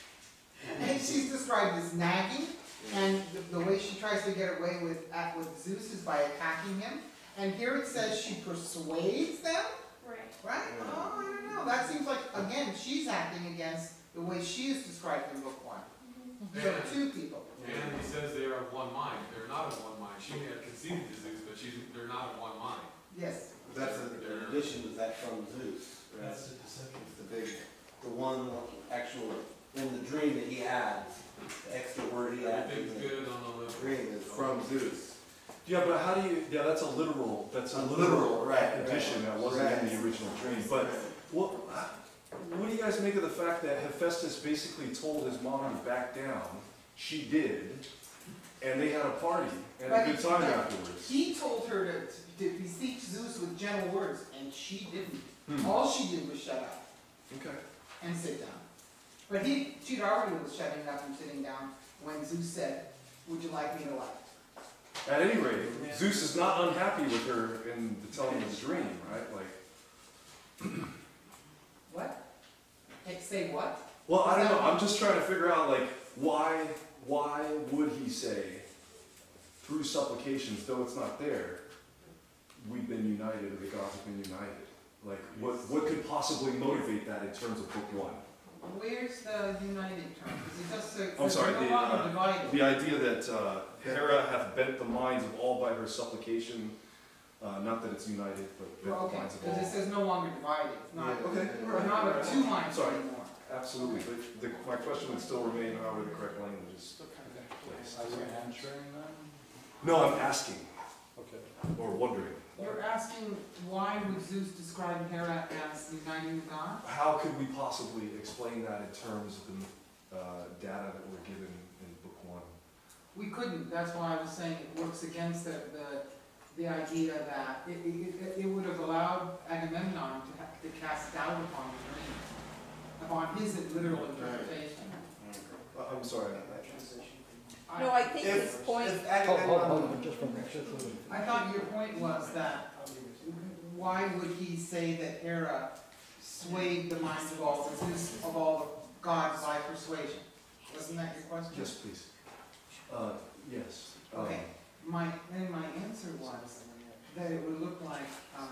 And she's described as nagging, and the, the way she tries to get away with, at, with Zeus is by attacking him. And here it says she persuades them, Right. right? Oh, I don't know. That seems like, again, she's acting against the way she is described in book one. So And- two people. And he says they are of one mind. They're not of one mind. She may have conceded to Zeus, but she's, they're not of one mind. Yes. That's an addition to that from Zeus. Right? that's the deception. It's the big, the one actual, in the dream that he adds, the extra word he adds in Everything's the good on the Olympus. dream is from Zeus. Yeah, but how do you, yeah, that's a literal, that's a A literal literal, right, addition right. that wasn't in Right. the original dream. But what, what do you guys make of the fact that Hephaestus basically told his mom to back down? She did, and they had a party and a But- good time but afterwards. He told her to, to beseech Zeus with gentle words, and she didn't. Hmm. All she did was shut up Okay. and sit down. But he, she'd already was shutting up and sitting down when Zeus said, "Would you like me to like?" At any rate, Zeus is not unhappy with her in the telling of his dream, right? Like, What? Hey, say what? well, I don't know. I'm just trying to figure out, like, why, why would he say, through supplications, though it's not there, we've been united, or the gods have been united? Like, what, what could possibly motivate that in terms of book one? Where's the united term? Because it just says I'm sorry, no the, longer uh, divided. The idea that uh, Hera hath bent the minds of all by her supplication, Uh, not that it's united, but that Well, okay, lines of because it all. says no longer divided, it's not, Yeah, okay, all we're right, not all of right. two minds Sorry. anymore. Absolutely, but the, my question would still remain, however the correct language is placed. Are you answering them? No, I'm asking, Okay. or wondering, You're asking why would Zeus describe Hera as uniting the gods? how could we possibly explain that in terms of the uh, data that were given in book one? We couldn't, that's why I was saying it works against the, the, the idea that it, it, it- it would have allowed Agamemnon to have, to cast doubt upon the dream, upon his literal interpretation. Uh, I'm sorry. No, I think his If, point, if Hold, hold, hold, Agamemnon, just one minute, just a minute. I thought your point was that, why would he say that Hera swayed the minds of all the Zeus, of all the gods by persuasion? Wasn't that your question? Yes, please. Uh, yes. um, Okay, my, then my answer was that it would look like, um,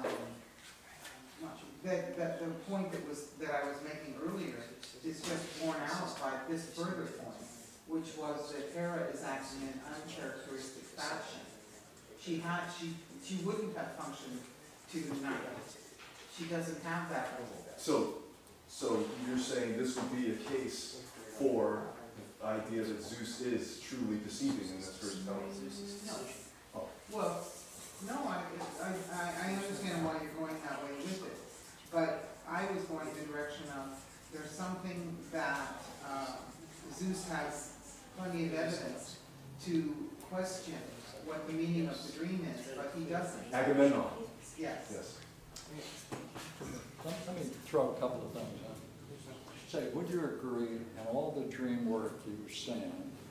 not sure, that, that the point that was, that I was making earlier is just borne out by this further point, which was that Hera is acting in uncharacteristic fashion. She had, she, she wouldn't have functioned to unite. She doesn't have that role. So, so you're saying this would be a case for the idea that Zeus is truly deceiving in this first telling? No. Well, no, I, I, I I understand why you're going that way with it, but I was going in the direction of, there's something that, uh, Zeus has plenty of evidence to question what the meaning of the dream is, but he doesn't. Agamemnon, Yes. yes. Let let me throw a couple of things in. Say, would you agree in all the dream work you've seen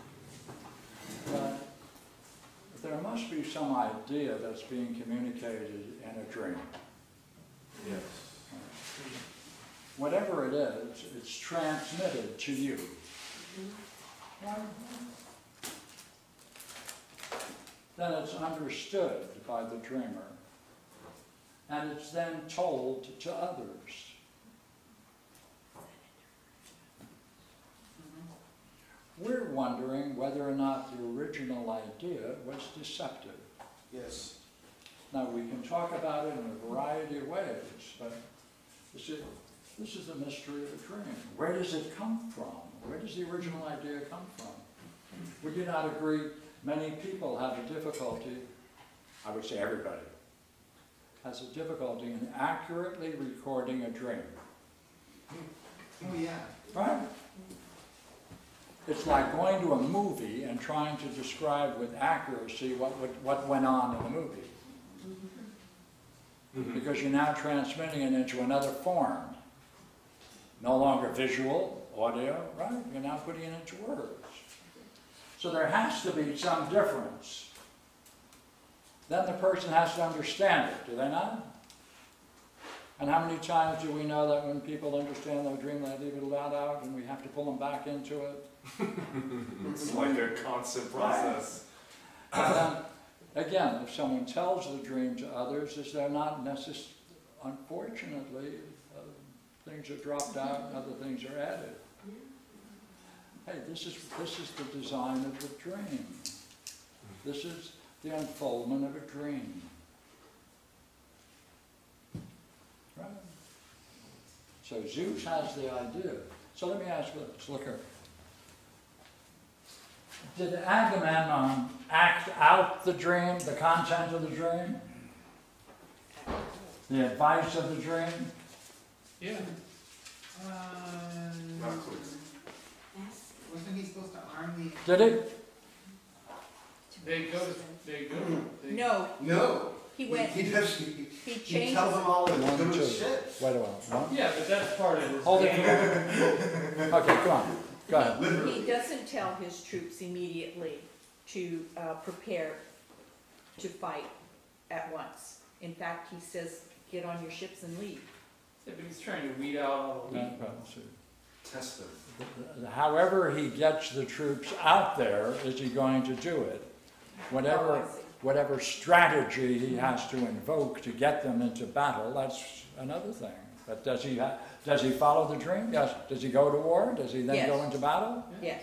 that there must be some idea that's being communicated in a dream? Yes. Whatever it is, it's transmitted to you. Right? Then it's understood by the dreamer, and it's then told to others. We're wondering whether or not the original idea was deceptive. Yes. Now, we can talk about it in a variety of ways, but this is, this is the mystery of the dream. Where does it come from? Where does the original idea come from? Would you not agree many people have a difficulty, I would say everybody, has a difficulty in accurately recording a dream. Oh, yeah. Right? It's like going to a movie and trying to describe with accuracy what, would, what went on in the movie. Because you're now transmitting it into another form. No longer visual, audio, right? You're now putting it into words. So there has to be some difference. Then the person has to understand it, do they not? And how many times do we know that when people understand their dream, they leave it loud out and we have to pull them back into it? It's like a constant process. And then, again, if someone tells the dream to others, is there not necessarily, unfortunately, uh, things are dropped out and other things are added. Hey, this is, this is the design of the dream. This is the unfoldment of a dream. Right? So Zeus has the idea. So let me ask you this, look here. Did Agamemnon act out the dream, the content of the dream? The advice of the dream? Yeah. Uh, Not clear. wasn't he supposed to arm the? Did it? They go, they go. They, no, No. he went, He does, he, he he changed, tells them all to One, go to two. shit. Wait a while. One. Yeah, but that's part of his Hold it. game. Okay, come on. Go ahead. Literally. he doesn't tell his troops immediately to uh, prepare to fight at once. In fact, he says, get on your ships and leave. Yeah, but he's trying to weed out all the No, weak. no, see. Test them. However he gets the troops out there, is he going to do it? Whatever, Oh, I see. whatever strategy he has to invoke to get them into battle, that's another thing. But does he ha- does he follow the dream? Yes. Does he go to war? Does he then Yes. go into battle? Yes.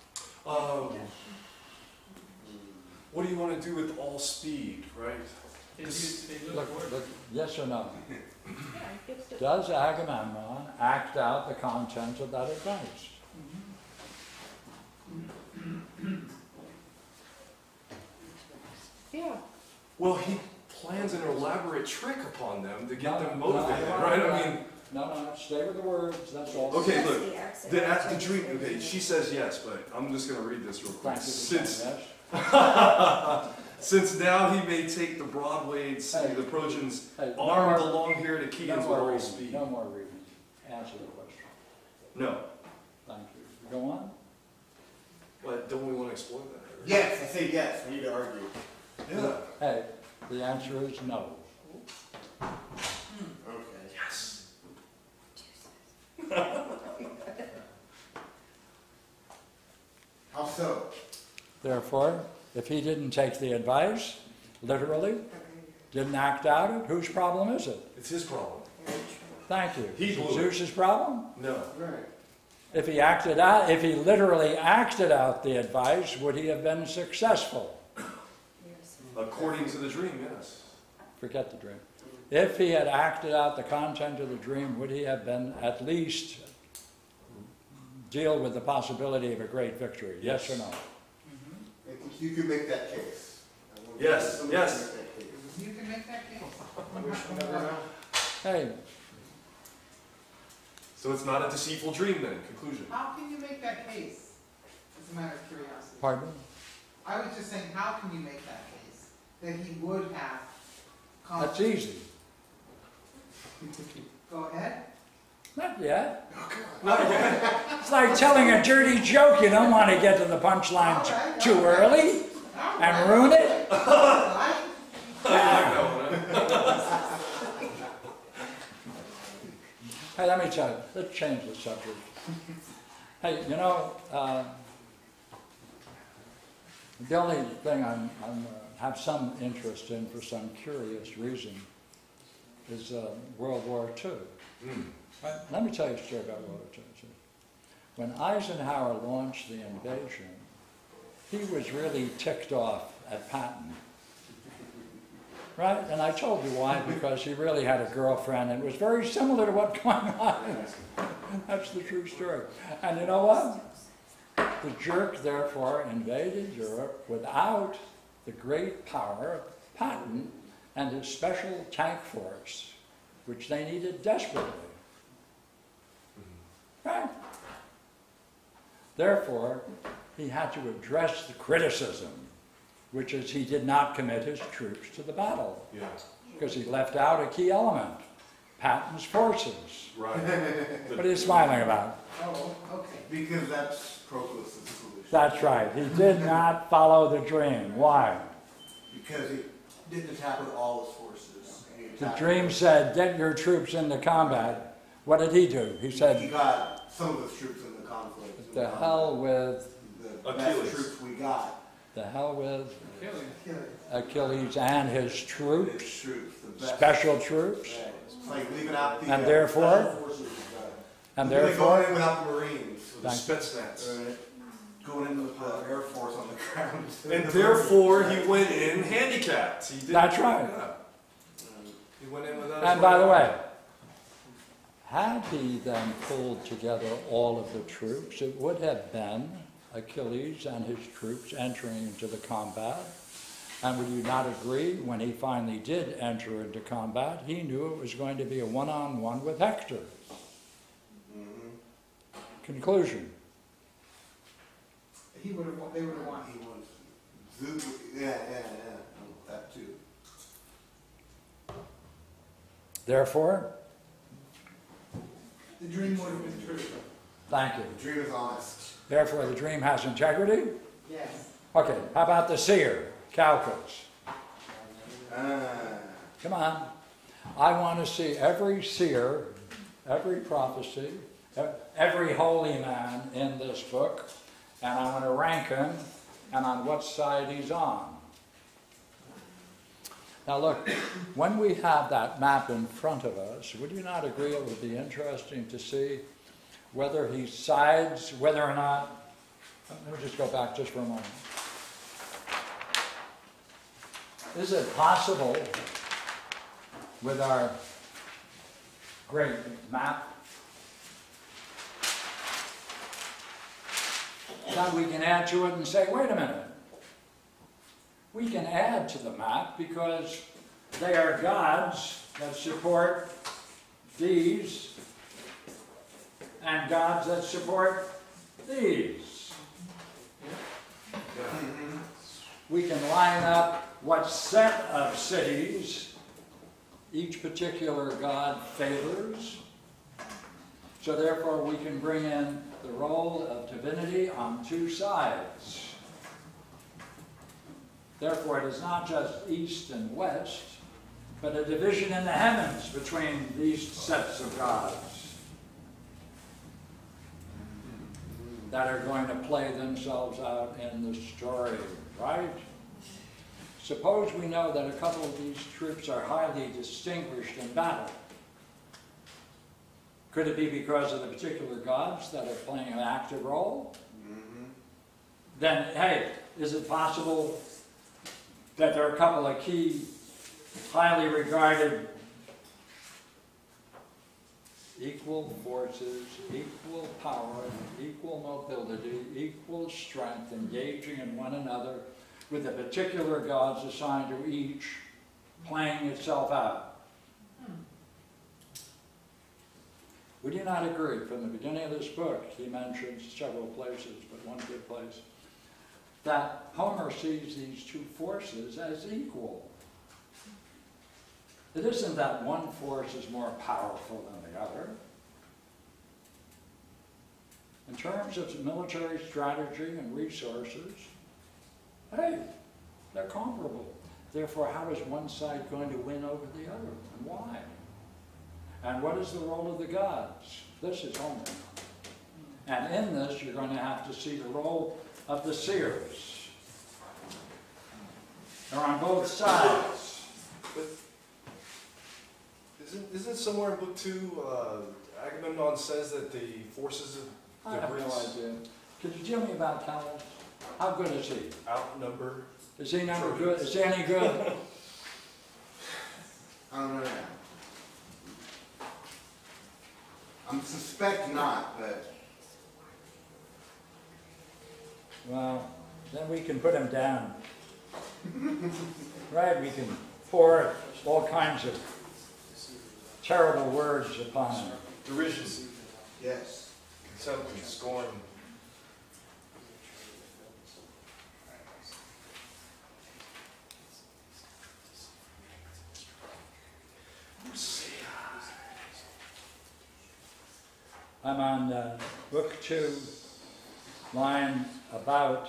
Um, what do you want to do with all speed, right? They do, they look Look, worse. look, yes or no? Yeah, he gets to- Does Agamemnon act out the content of that advice? Yeah, Well, he plans an elaborate trick upon them to get No, them no, motivated, no, right? no, I mean, No, no, stay with the words, that's all. okay, That's look, the exit. the, at the dream, okay, she says yes, but I'm just gonna read this real quick. Thank you for Since, saying yes. since now he may take the broad wayed city, Hey. the Trojans Hey, no armed more- the long-haired No Achaeans with more all reading, speed. no more reading. Answer the question. No, Thank you. Go on. but don't we wanna explore that? Yes, I say yes, we need to argue. Yeah. Hey, the answer is no. Okay. Yes. How so? Therefore, if he didn't take the advice, literally, didn't act out it, whose problem is it? It's his problem. Thank you. He Is it blew it. Zeus's problem? No. Right. If he acted out, if he literally acted out the advice, would he have been successful? According to the dream, yes. Forget the dream. If he had acted out the content of the dream, would he have been at least deal with the possibility of a great victory? Yes or no? I think you can make that case. I want Yes, somebody to yes. make that case. You can make that case. Wish we never know. Hey, So it's not a deceitful dream then, conclusion. How can you make that case? It's a matter of curiosity. pardon? I was just saying, how can you make that case? That he would have. That's easy. Go ahead. Not yet. Not yet. It's like telling a dirty joke. You don't want to get to the punchline All right, t- too all right. early All and right. ruin it. All right. I like that one, huh? Hey, let me tell you, let's change the subject. Hey, you know, uh, the only thing I'm, I'm uh, have some interest in for some curious reason is uh, World War Two. Mm. Right? Let me tell you a story about World War Two. When Eisenhower launched the invasion, he was really ticked off at Patton. Right? And I told you why, because he really had a girlfriend, and it was very similar to what's going on. That's the true story. And you know what? The jerk, therefore, invaded Europe without the great power of Patton and his special tank force, which they needed desperately. Right? Therefore, he had to address the criticism, which is he did not commit his troops to the battle, Yeah. because he left out a key element, Patton's forces. Right. What are you smiling about? Oh, okay. Because that's Proclus' solution. That's right, he did not follow the dream. Why? Because he didn't attack with all his forces. and he The attacked dream with- said, get your troops into combat. What did he do? He He said, got some of his troops in the conflict. the hell with, The Achilles. best troops we got. the hell with Killing. Kill it. Achilles and his His troops, troops, the best. special troops, Right. It's like leaving out the. And uh, therefore- special forces we got. and We're gonna therefore, go in without the Marines. The Thank Spetsnaz. Right. Going in with the Air Force on the ground. And therefore, he went in handicapped. He did, That's right. Yeah. He went in without. and his by the right way, had he then pulled together all of the troops, it would have been Achilles and his troops entering into the combat. And would you not agree, when he finally did enter into combat, he knew it was going to be a one-on-one with Hector. Mhm. Conclusion. He would have, they would have won. He was, Zeus, yeah, yeah, yeah, oh, that too. Therefore, The dream would have been true. thank you. The dream is honest. Therefore, the dream has integrity. Yes. Okay, how about the seer, Calchas? Ah. Come on. I want to see every seer, every prophecy, e- every holy man in this book, and I want to rank him and on what side he's on. Now look, when we have that map in front of us, would you not agree it would be interesting to see whether he sides, whether or not, let me just go back just for a moment. Is it possible with our great map that we can add to it and say, wait a minute, we can add to the map because they are gods that support these and gods that support these. We can line up what set of cities each particular god favors. So therefore we can bring in the role of divinity on two sides. Therefore it is not just east and west, but a division in the heavens between these sets of gods that are going to play themselves out in the story, right? Suppose we know that a couple of these troops are highly distinguished in battle. Could it be because of the particular gods that are playing an active role? Mm-hmm. Then, hey, is it possible that there are a couple of key, highly regarded equal forces, equal power, equal mobility, equal strength, engaging in one another with the particular gods assigned to each, playing itself out? Would you not agree? From the beginning of this book, he mentions several places, but one good place, that Homer sees these two forces as equal. It isn't that one force is more powerful than the other. In terms of military strategy and resources, hey, they're comparable. Therefore, how is one side going to win over the other, and why? And what is the role of the gods? This is Homer. And in this, you're going to have to see the role of the seers. They're on both sides. But isn't, isn't somewhere in book two, uh, Agamemnon says that the forces of I the have no Greeks idea. Could you tell me about Calais? How good is he? outnumber? Is he number good? Is he any good? I don't know that. I suspect not, but Well, then we can put him down. Right? We can pour all kinds of terrible words upon him. Derision, yes. contempt, and scorn. I'm on uh, book two, line about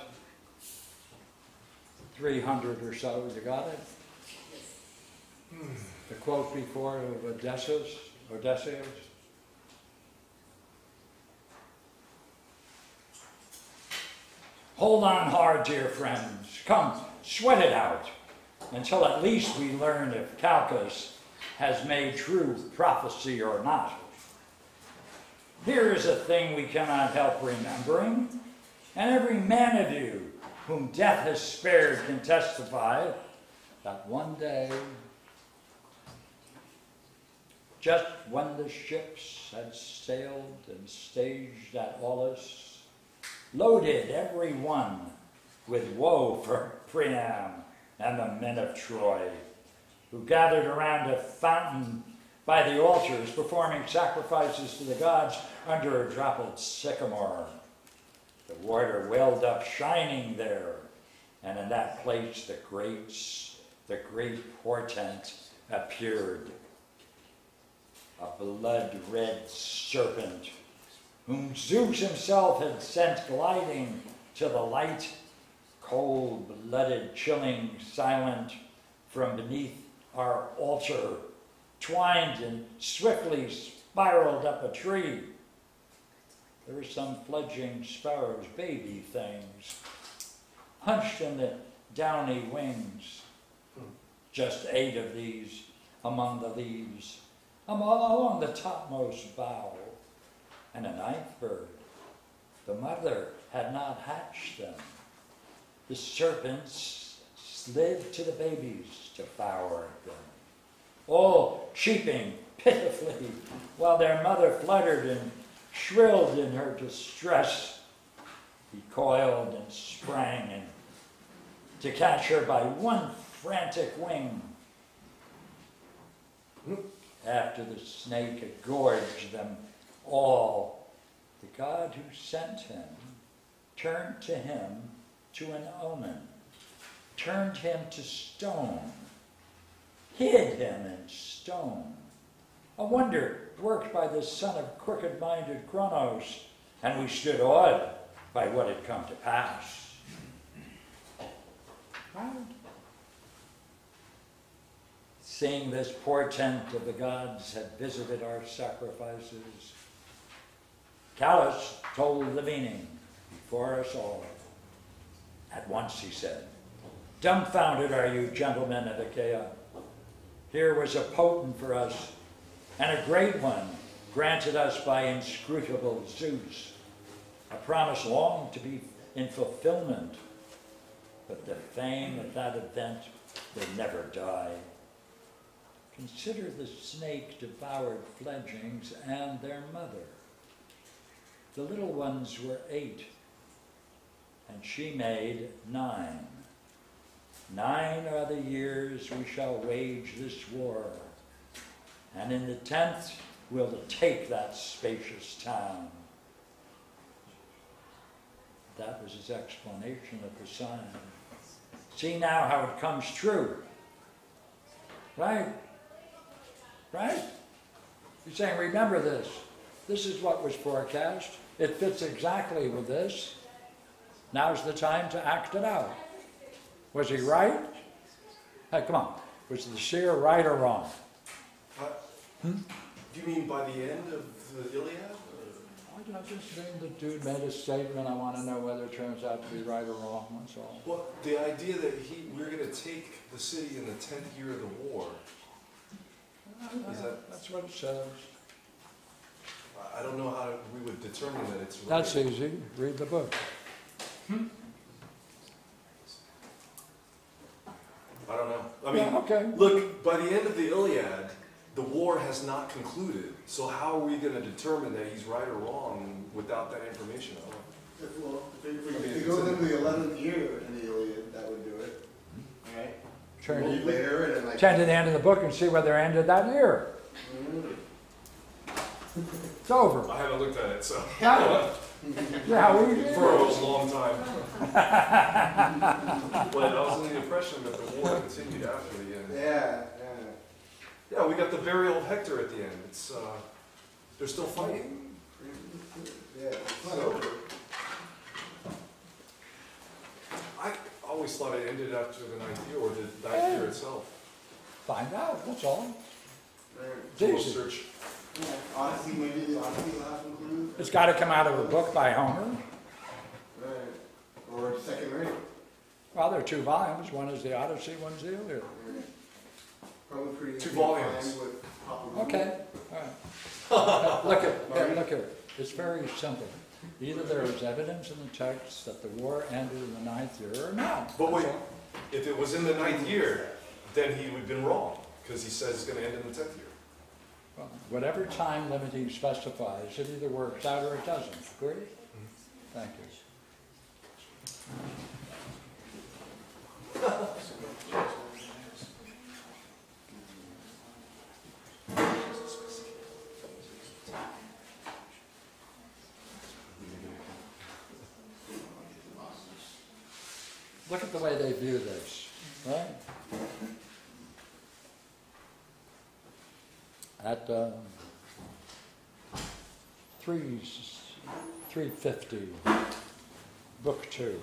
three hundred or so. You got it? The quote before of Odysseus, Odysseus. Hold on hard, dear friends. Come, sweat it out, until at least we learn if Calchas has made true prophecy or not. Here is a thing we cannot help remembering, and every man of you whom death has spared can testify that one day, just when the ships had sailed and staged at Aulis, loaded every one with woe for Priam and the men of Troy, who gathered around a fountain by the altars, performing sacrifices to the gods under a dappled sycamore. The water welled up shining there, and in that place the great, the great portent appeared. A blood-red serpent, whom Zeus himself had sent gliding to the light, cold-blooded, chilling, silent, from beneath our altar, twined and swiftly spiraled up a tree. There were some fledgling sparrows, baby things, hunched in the downy wings. Just eight of these among the leaves, along the topmost bough, and a ninth bird. The mother had not hatched them. The serpents lived to the babies devoured them, all cheeping pitifully, while their mother fluttered and shrilled in her distress. He coiled and sprang and to catch her by one frantic wing. After the snake had gorged them all, the God who sent him turned to him to an omen, turned him to stone, hid him in stone. A wonder worked by the son of crooked-minded Kronos, and we stood awed by what had come to pass. Right? Seeing this portent of the gods had visited our sacrifices, Calus told the meaning before us all. At once he said, "Dumbfounded are you, gentlemen of Achaia. Here was a potent for us, and a great one granted us by inscrutable Zeus, a promise long to be in fulfillment, but the fame of that event will never die. Consider the snake devoured fledglings and their mother. The little ones were eight, and she made nine. Nine are the years we shall wage this war, and in the tenth we'll take that spacious town." That was his explanation of the sign. See now how it comes true. Right? Right? He's saying, remember this. This is what was forecast. It fits exactly with this. Now's the time to act it out. Was he right? Hey, come on. Was the seer right or wrong? Uh, Hmm? Do you mean by the end of the Iliad? I just think the dude made a statement. I want to know whether it turns out to be right or wrong. That's all. Well, the idea that he we're going to take the city in the tenth year of the war. Is that, That's what it says. I don't know how we would determine that it's right. That's easy. Read the book. I don't know. I mean, Yeah, okay. look, by the end of the Iliad, the war has not concluded. So how are we going to determine that he's right or wrong without that information? I don't know. If, well, if we, I mean, if if we go it's in- into the eleventh year in the Iliad, that would do it. Alright? Turn A to, little later, and then like. turn to the end of the book and see whether it ended that year. Mm. It's over. I haven't looked at it, so Yeah, yeah we did. for a long time. But I was under the impression that the war continued after the end. Yeah, Yeah, we got the burial of Hector at the end. It's uh, they're still fighting. yeah. Yeah, it's not So- over. I always thought it ended after the ninth year, or the ninth year itself. Find out, that's all. Right. It's So we'll easy. search. Yeah, Odyssey, maybe the Odyssey will have some clues. It's got to come out of a book by Homer. Right. Or second rate. Well, there are two volumes. One is the Odyssey, one's the Iliad. Probably pretty. Two easy to volumes. find with Papa Google. Okay, all right. Look at, here, look at it. It's very simple. Either there is evidence in the text that the war ended in the ninth year or not. But wait, That's all. if it was in the ninth year, then he would have been wrong, because he says it's going to end in the tenth year. Well, whatever time limit he specifies, it either works out or it doesn't. Agree? Thank you. Look at the way they view this, right? At um, three, three fifty, book two.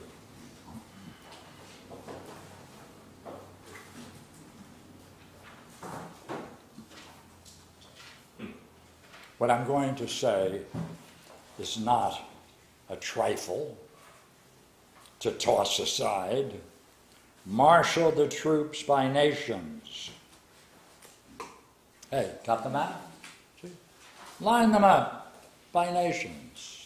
What I'm going to say is not a trifle to toss aside. Marshal the troops by nations. Hey, got the map? See? Line them up by nations.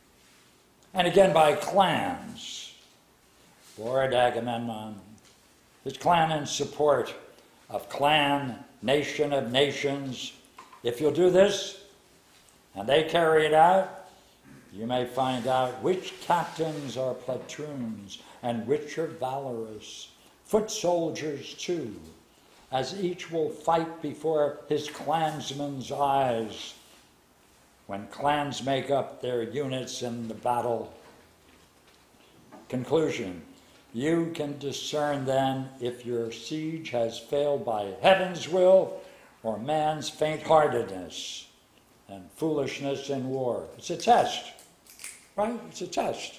And again by clans. Lord Agamemnon, his clan in support of clan, nation of nations. If you'll do this, and they carry it out, you may find out which captains are platoons and which are valorous, foot soldiers too, as each will fight before his clansmen's eyes. When clans make up their units in the battle. Conclusion. You can discern then if your siege has failed by heaven's will or man's faint-heartedness and foolishness in war. It's a test, right? It's a test.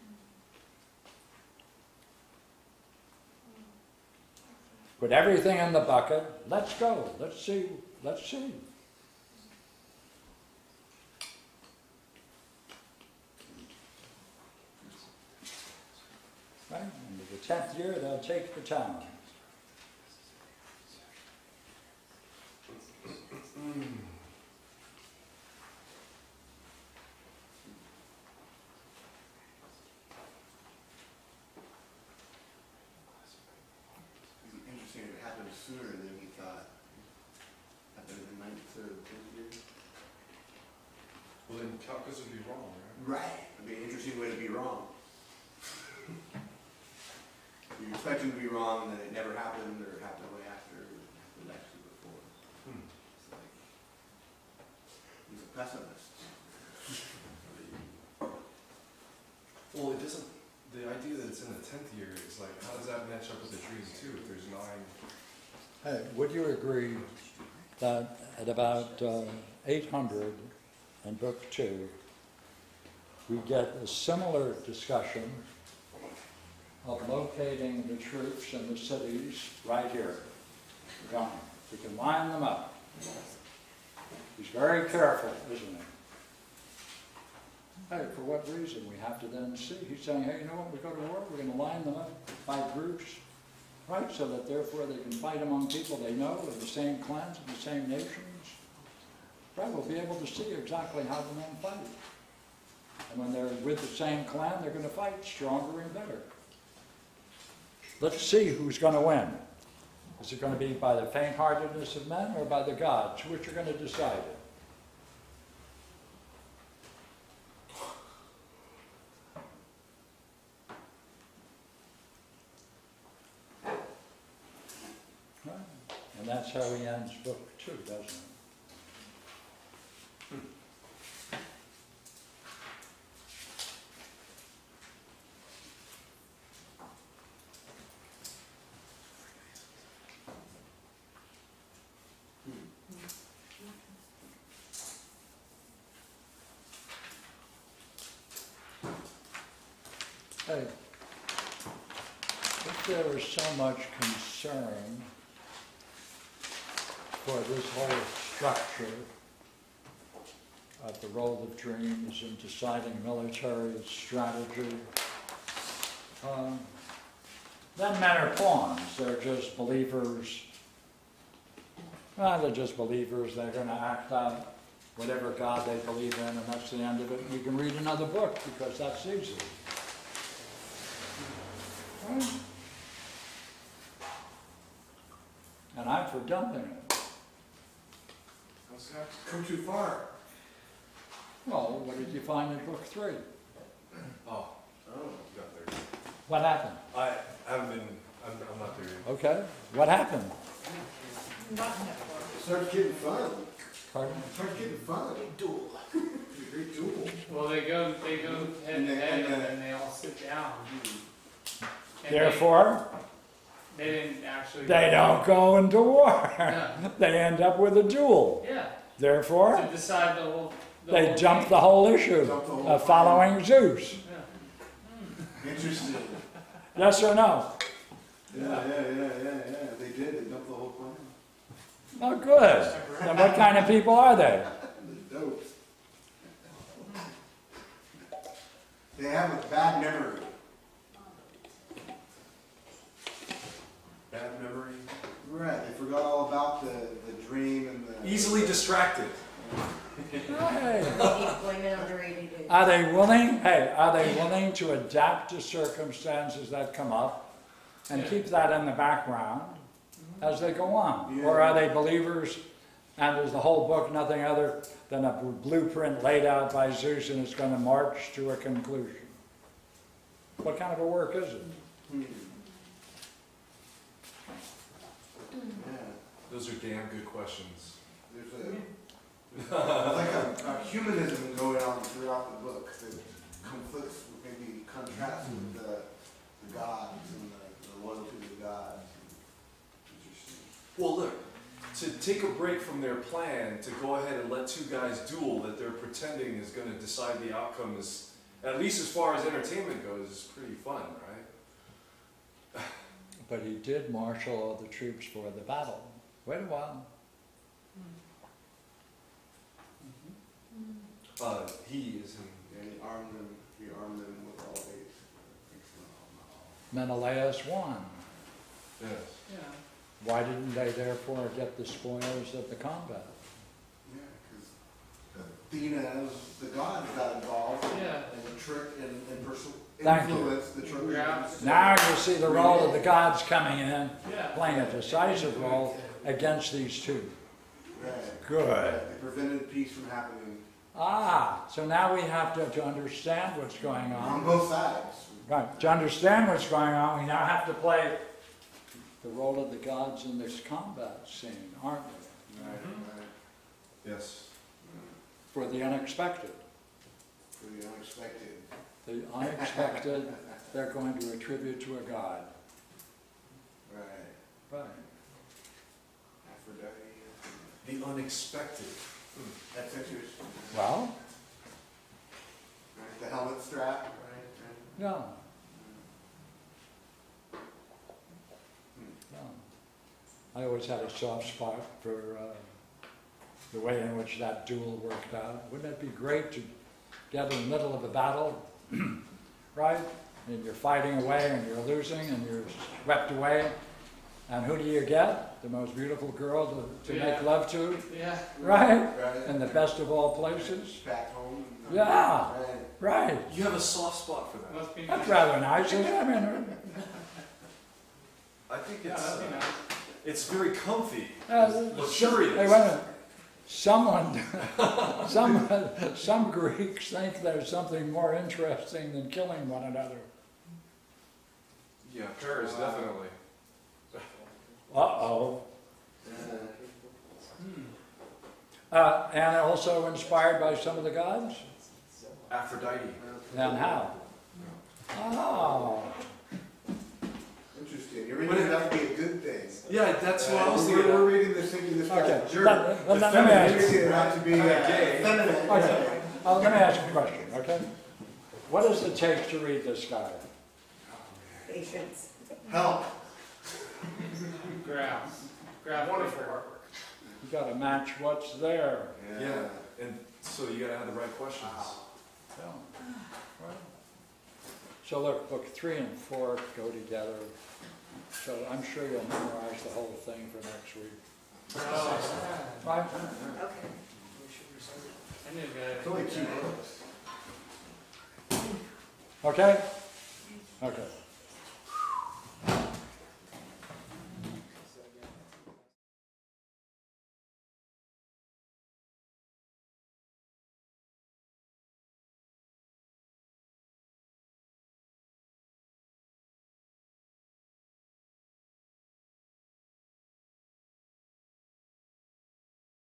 Put everything in the bucket. Let's go. Let's see. Let's see. Right? Into the tenth year, they'll take the town. Interesting, it happened sooner than he thought. Happened in the ninth or tenth year. Well, then Calcus would be wrong, right? Right. It'd be an interesting way to be wrong. You expect him to be wrong, and then it never happened, or it happened way after, or it happened actually before. Hmm. It's like, he's a pessimist. Well, it doesn't, the idea that it's in the tenth year is like, how does that match up with the dream too, if there's nine? Hey, would you agree that at about uh, eight hundred in Book Two, we get a similar discussion of locating the troops in the cities right here. Gone. We can line them up. He's very careful, isn't he? Hey, for what reason? We have to then see. He's saying, hey, you know what, we go to war, we're going to line them up by groups, right? So that therefore they can fight among people they know, of the same clans, of the same nations. Right, we'll be able to see exactly how the men fight. And when they're with the same clan, they're going to fight stronger and better. Let's see who's going to win. Is it going to be by the faint-heartedness of men or by the gods? Which are going to decide it? Right. And that's how he ends Book Two, doesn't it? Hey, if there is so much concern for this whole structure of the role of dreams in deciding military strategy, um, then men are pawns. They're just believers. Well, they're just believers. They're going to act out whatever God they believe in, and that's the end of it. We can read another book because that's easy. Right? And I'm for dumping it. What's that? Come too far. Well, what did you find in Book Three? Oh, oh, got there. What happened? I haven't been, I'm, I'm not there yet. Okay, what happened? It starts getting fun. Pardon? It starts getting fun. Big duel. It's a great duel. Well, they go, they go head And to they- head, and and they- then they all sit down. And they- Therefore, They didn't actually. they don't go into war. Yeah. They end up with a duel. Yeah, Therefore, to decide the whole. the they whole jump thing. the whole issue Jump the whole of following Zeus. Yeah. Interesting. Yes or no? Yeah, yeah, yeah, yeah, yeah. They did. They dumped the whole plan. Oh, good. Then what kind of people are they? The dopes. They have a bad memory. Bad memory. Right. They forgot all about the, the dream and the. Easily distracted. Hey. Blame it under eighty days. Are they willing? Hey, are they willing to adapt to circumstances that come up? and Yeah. keep that in the background as they go on? Or are they believers and is the whole book nothing other than a blueprint laid out by Zeus and it's going to march to a conclusion? What kind of a work is it? Hmm. Yeah. Those are damn good questions. There's a, there's like a, a humanism going on throughout the book that conflicts, with maybe contrasts with the, the gods and the, the loyalty to the gods. Interesting. Well, look, to take a break from their plan to go ahead and let two guys duel that they're pretending is going to decide the outcome is, at least as far as entertainment goes, is pretty fun, right? But he did marshal all the troops for the battle. Wait a while. Uh, he is in. And he armed them, he armed them with all eight. Menelaus won. Yes. Yeah. Why didn't they therefore get the spoils of the combat? Yeah, because Athena, the gods got involved. Yeah. And trick and, and persu- Thank you. influence the Trojans. Yeah. Now you see the role of the gods coming in, Yeah. playing a decisive role against these two. Right. Good. They prevented peace from happening Ah, so now we have to, to understand what's going on on. both sides. Right, to understand what's going on, we now have to play the role of the gods in this combat scene, aren't we? Right, Mhm. right. Yes. For the unexpected. For the unexpected. The unexpected, they're going to attribute to a god. Right. Right. Aphrodite. The unexpected. That's interesting. Well, Right. The helmet strap, right? no. No. I always had a soft spot for uh, the way in which that duel worked out. Wouldn't it be great to get in the middle of a battle, right? And you're fighting away and you're losing and you're swept away. And who do you get? The most beautiful girl to, to Yeah. make love to, Yeah. right? Right. In the best of all places. Back home. Yeah. Right. Right. You have a soft spot for that. Must be That's nice. rather nice, isn't it? I mean, I think Yeah, it's that'd be uh, nice. it's very comfy. uh, Luxurious. Hey, wait a minute. Someone, some, some Greeks think there's something more interesting than killing one another. Yeah, Paris, Wow. definitely. Uh-oh. Yeah. Uh, and also inspired by some of the gods? Aphrodite. And how? Oh. Interesting. You're reading that to be a good thing. Yeah, that's what I was Uh, thinking. We're, we're reading this thinking this Okay, guy's a jerk. let, let- let me We're ask reading you, it not to be uh, Gay. feminine. okay, uh, let me ask you a question, okay? What does it take to read this guy? Patience. Help. Graph. Graph. Wonderful paper. artwork. You gotta match what's there. Yeah, and so you gotta have the right questions. Yeah. Right. So look, book three and four go together. So I'm sure you'll memorize the whole thing for next week. Oh, Right? Okay. I knew a guy. It's only two books. Okay? Okay.